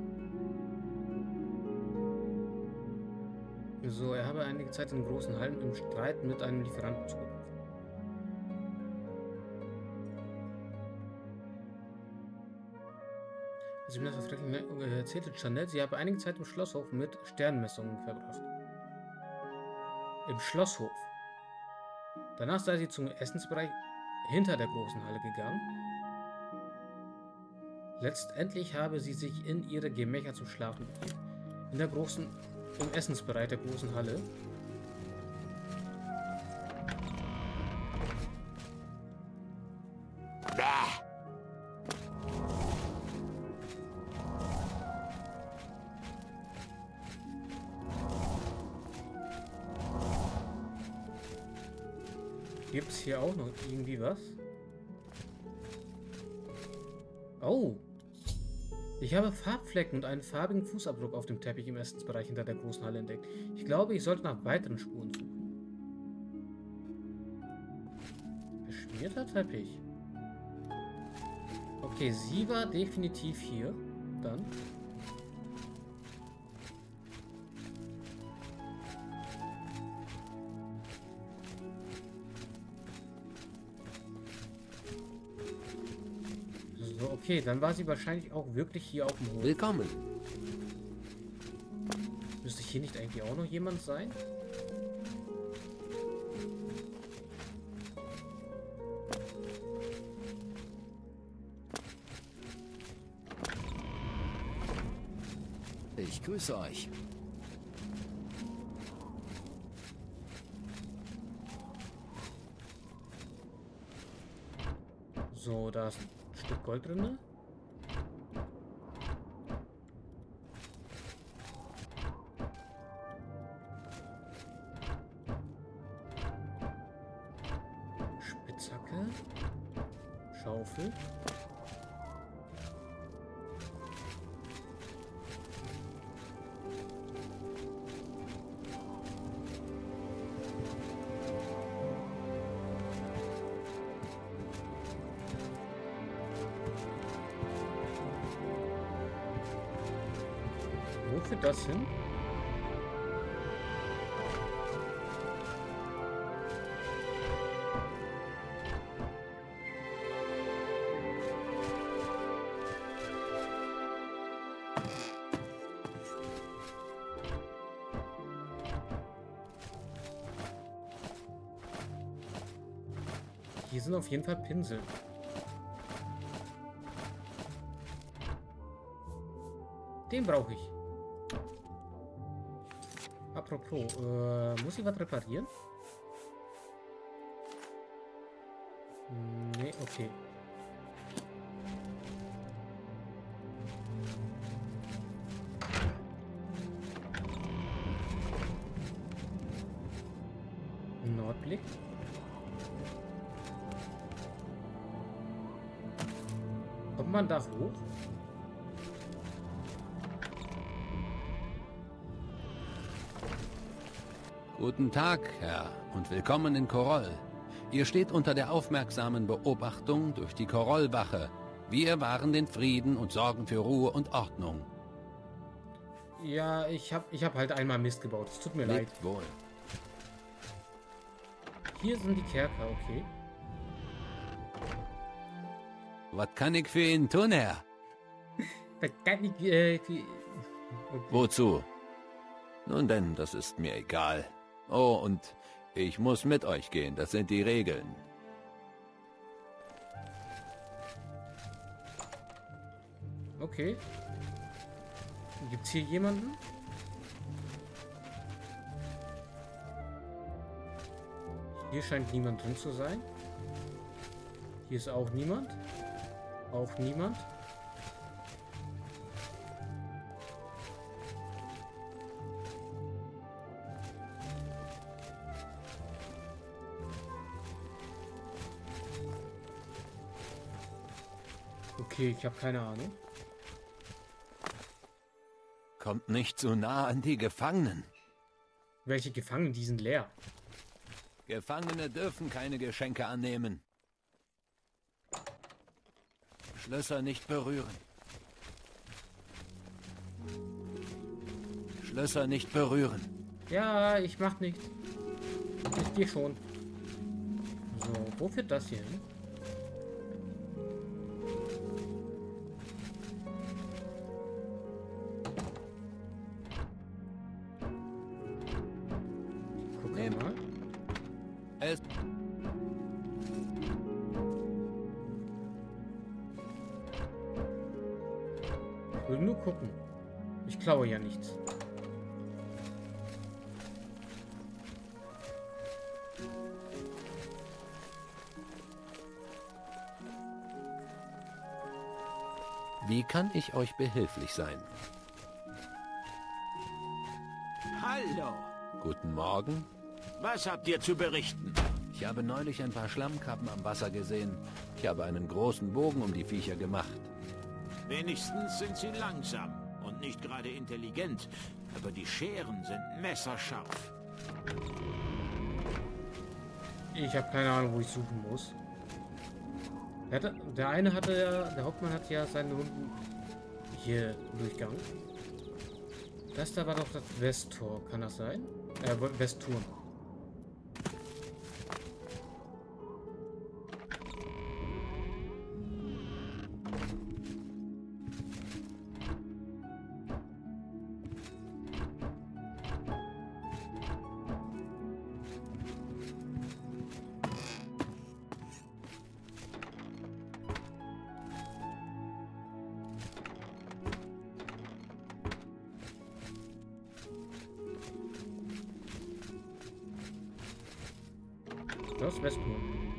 So, er habe einige Zeit in großen Hallen im Streit mit einem Lieferanten zugebracht. Sie mir das erzählte Chanel, sie habe einige Zeit im Schlosshof mit Sternmessungen verbracht. Im Schlosshof. Danach sei sie zum Essensbereich hinter der großen Halle gegangen. Letztendlich habe sie sich in ihre Gemächer zum Schlafen begeben. In der großen, im Essensbereich der großen Halle. Gibt es hier auch noch irgendwie was? Oh! Ich habe Farbflecken und einen farbigen Fußabdruck auf dem Teppich im Essensbereich hinter der großen Halle entdeckt. Ich glaube, ich sollte nach weiteren Spuren suchen. Beschmierter Teppich. Okay, sie war definitiv hier. Dann. So, okay, dann war sie wahrscheinlich auch wirklich hier auf dem Hof. Willkommen. Müsste hier nicht eigentlich auch noch jemand sein? Ich grüße euch. So, da ist ein Stück Gold drin. Spitzhacke. Schaufel. Wo führt das hin? Hier sind auf jeden Fall Pinsel. Den brauche ich. Apropos, äh, muss ich was reparieren? Nee, okay. Nordblick. Kommt man da hoch? Guten Tag, Herr, und willkommen in Koroll. Ihr steht unter der aufmerksamen Beobachtung durch die Korollwache. Wir wahren den Frieden und sorgen für Ruhe und Ordnung. Ja, ich hab, ich hab halt einmal Mist gebaut. Es tut mir leid. Lebt wohl. Hier sind die Kerker, okay. Was kann ich für ihn tun, Herr? Das kann ich, äh, die- okay. Wozu? Nun denn, das ist mir egal. Oh, und ich muss mit euch gehen, das sind die Regeln. Okay. Gibt's hier jemanden? Hier scheint niemand drin zu sein. Hier ist auch niemand. Auch niemand. Okay, ich habe keine Ahnung. Kommt nicht zu nah an die Gefangenen. Welche Gefangenen? Die sind leer. Gefangene dürfen keine Geschenke annehmen. Schlösser nicht berühren. Schlösser nicht berühren. Ja, ich mach nichts. Ich geh schon. So, wo führt das hier hin? mal. Es Ich will nur gucken. Ich klaue ja nichts. Wie kann ich euch behilflich sein? Hallo. Guten Morgen. Was habt ihr zu berichten? Ich habe neulich ein paar Schlammkrabben am Wasser gesehen. Ich habe einen großen Bogen um die Viecher gemacht. Wenigstens sind sie langsam und nicht gerade intelligent, aber die Scheren sind messerscharf. Ich habe keine Ahnung, wo ich suchen muss. Der, hatte, der eine hatte ja, der Hauptmann hat ja seine Runden hier Durchgang. Das da war doch das Westtor, kann das sein? Äh, Westturm. Das Westturm.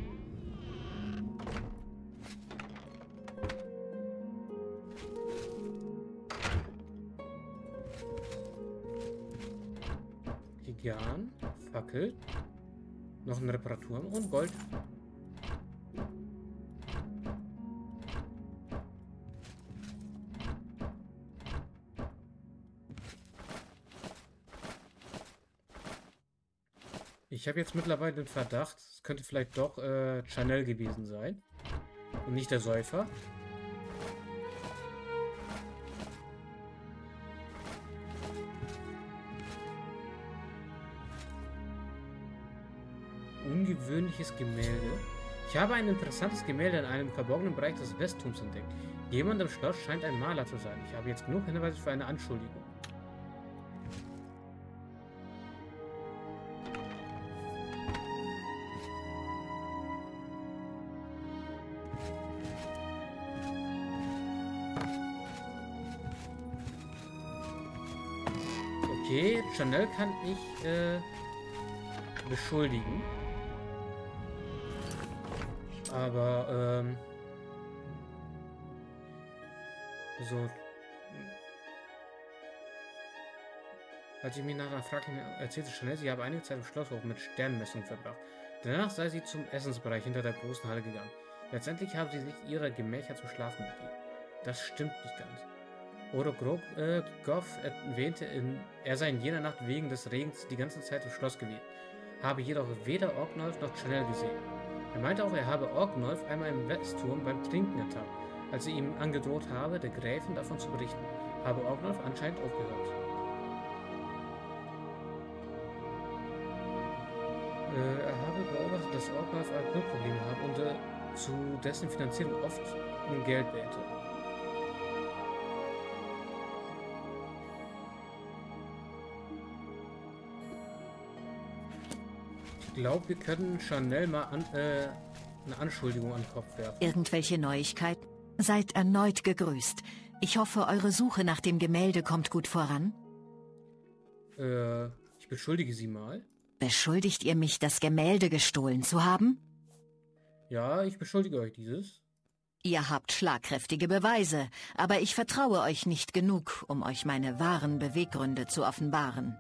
Gigan, Fackel, noch eine Reparatur und Gold. Ich habe jetzt mittlerweile den Verdacht, es könnte vielleicht doch äh, Chanel gewesen sein und nicht der Säufer. Ungewöhnliches Gemälde. Ich habe ein interessantes Gemälde in einem verborgenen Bereich des Westturms entdeckt. Jemand im Schloss scheint ein Maler zu sein. Ich habe jetzt genug Hinweise für eine Anschuldigung. Okay, Chanel kann ich äh, beschuldigen. Aber, ähm... so... Als ich mich nachher fragte, erzählte Chanel, sie habe einige Zeit im Schlosshof mit Sternmessungen verbracht. Danach sei sie zum Essensbereich hinter der großen Halle gegangen. Letztendlich haben sie sich ihre Gemächer zum Schlafen begeben. Das stimmt nicht ganz. Oro äh, Goff erwähnte, in, er sei in jener Nacht wegen des Regens die ganze Zeit im Schloss gewesen, habe jedoch weder Orknolf noch Chanel gesehen. Er meinte auch, er habe Orknolf einmal im Westturm beim Trinken ertappt. Als er ihm angedroht habe, der Gräfin davon zu berichten, habe Orknolf anscheinend aufgehört. Äh, er habe beobachtet, dass Orknolf Alkoholprobleme habe und äh, zu dessen Finanzierung oft um Geld bäte. Ich glaube, wir können Chanel mal an, äh, eine Anschuldigung an den Kopf werfen. Irgendwelche Neuigkeiten? Seid erneut gegrüßt. Ich hoffe, eure Suche nach dem Gemälde kommt gut voran. Äh, ich beschuldige Sie mal. Beschuldigt ihr mich, das Gemälde gestohlen zu haben? Ja, ich beschuldige euch dieses. Ihr habt schlagkräftige Beweise, aber ich vertraue euch nicht genug, um euch meine wahren Beweggründe zu offenbaren.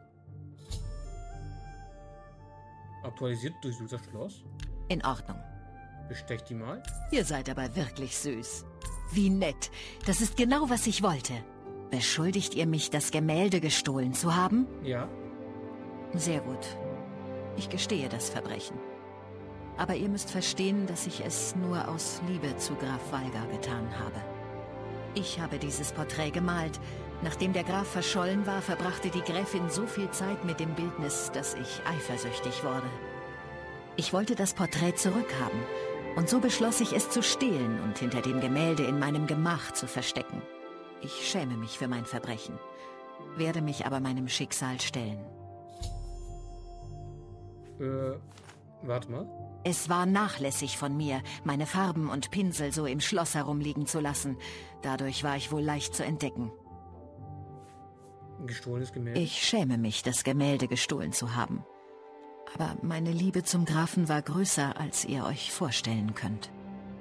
Aktualisiert durch das Schloss. In Ordnung. Bestecht die mal. Ihr seid aber wirklich süß. Wie nett. Das ist genau, was ich wollte. Beschuldigt ihr mich, das Gemälde gestohlen zu haben? Ja. Sehr gut. Ich gestehe das Verbrechen. Aber ihr müsst verstehen, dass ich es nur aus Liebe zu Graf Valgar getan habe. Ich habe dieses Porträt gemalt. Nachdem der Graf verschollen war, verbrachte die Gräfin so viel Zeit mit dem Bildnis, dass ich eifersüchtig wurde. Ich wollte das Porträt zurückhaben, und so beschloss ich, es zu stehlen und hinter dem Gemälde in meinem Gemach zu verstecken. Ich schäme mich für mein Verbrechen, werde mich aber meinem Schicksal stellen. Äh, warte mal. Es war nachlässig von mir, meine Farben und Pinsel so im Schloss herumliegen zu lassen. Dadurch war ich wohl leicht zu entdecken. Ein gestohlenes Gemälde? Ich schäme mich, das Gemälde gestohlen zu haben. Aber meine Liebe zum Grafen war größer, als ihr euch vorstellen könnt.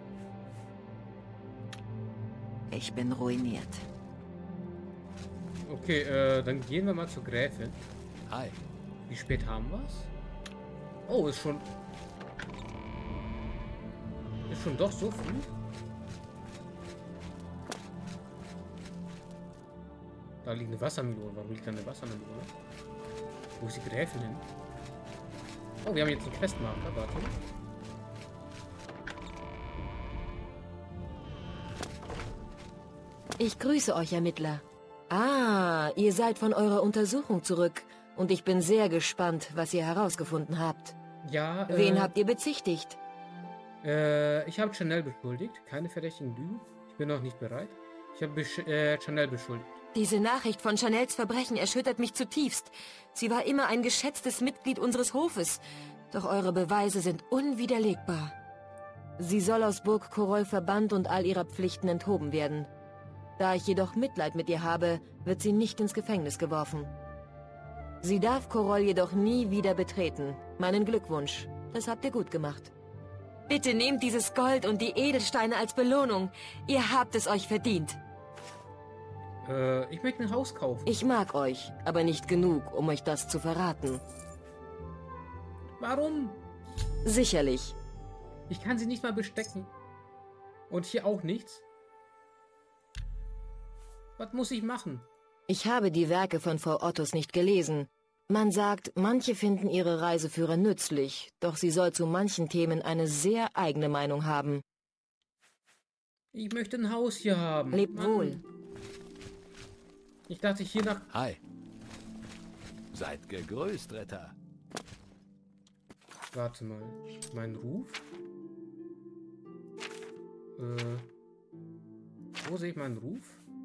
Ich bin ruiniert. Okay, äh, dann gehen wir mal zur Gräfin. Hi. Wie spät haben wir es? Oh, ist schon... Ist schon doch so früh? Da liegt eine Wassermelone. Warum liegt da eine Wassermelone? Wo ist die Gräfin hin? Oh, wir haben jetzt einen Questmarker. Warte. Ich grüße euch, Ermittler. Ah, ihr seid von eurer Untersuchung zurück. Und ich bin sehr gespannt, was ihr herausgefunden habt. Ja, äh, Wen habt ihr bezichtigt? Äh, ich habe Chanel beschuldigt. Keine verdächtigen Lügen. Ich bin noch nicht bereit. Ich habe äh, Chanel beschuldigt. Diese Nachricht von Chanels Verbrechen erschüttert mich zutiefst. Sie war immer ein geschätztes Mitglied unseres Hofes. Doch eure Beweise sind unwiderlegbar. Sie soll aus Burg Koroll verbannt und all ihrer Pflichten enthoben werden. Da ich jedoch Mitleid mit ihr habe, wird sie nicht ins Gefängnis geworfen. Sie darf Koroll jedoch nie wieder betreten. Meinen Glückwunsch. Das habt ihr gut gemacht. Bitte nehmt dieses Gold und die Edelsteine als Belohnung. Ihr habt es euch verdient. Äh, ich möchte ein Haus kaufen. Ich mag euch, aber nicht genug, um euch das zu verraten. Warum? Sicherlich. Ich kann sie nicht mal bestecken. Und hier auch nichts. Was muss ich machen? Ich habe die Werke von Frau Ottos nicht gelesen. Man sagt, manche finden ihre Reiseführer nützlich, doch sie soll zu manchen Themen eine sehr eigene Meinung haben. Ich möchte ein Haus hier haben. Lebt Mann. wohl. Ich dachte hier nach... Hi. Seid gegrüßt, Ritter. Warte mal. Mein Ruf? Äh... Wo sehe ich meinen Ruf?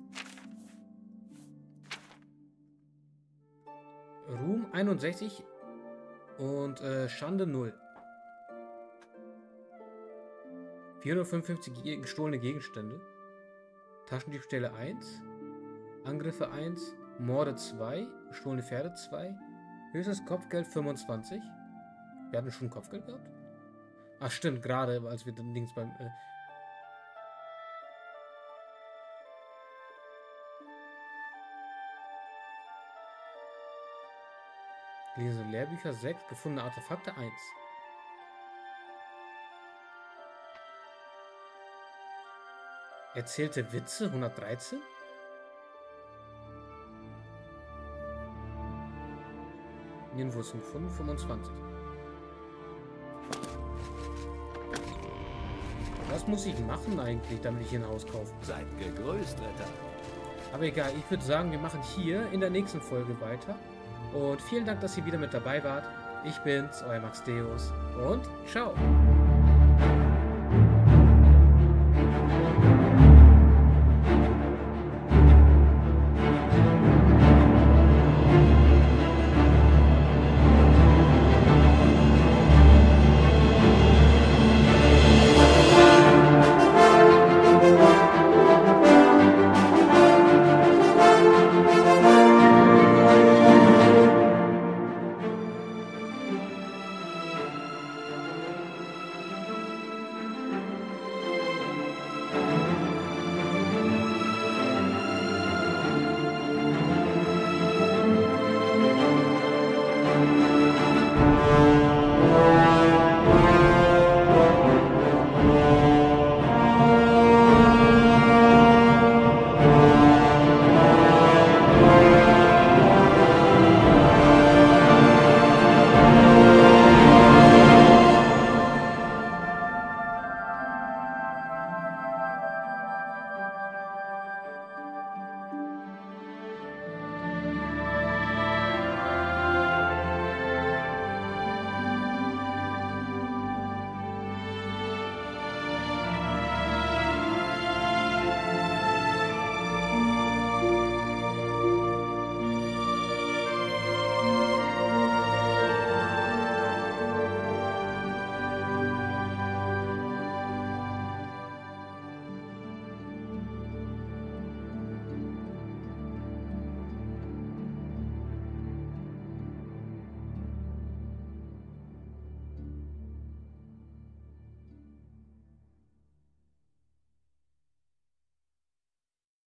Ruhm einundsechzig und äh, Schande null. vierhundertfünfundfünfzig gestohlene Gegenstände. Taschendiebstähle eins. Angriffe eins. Morde zwei. Gestohlene Pferde zwei. Höchstes Kopfgeld fünfundzwanzig. Wir hatten schon Kopfgeld gehabt? Ach stimmt, gerade als wir dann links beim... Äh, Gelesene Lehrbücher sechs, gefundene Artefakte eins. Erzählte Witze hundertdreizehn. Nirgendwo ist gefunden fünfundzwanzig. Was muss ich machen eigentlich, damit ich hier ein Haus kaufe? Seid gegrüßt, Ritter. Aber egal, ich würde sagen, wir machen hier in der nächsten Folge weiter. Und vielen Dank, dass ihr wieder mit dabei wart. Ich bin's, euer Max Deus. Und ciao.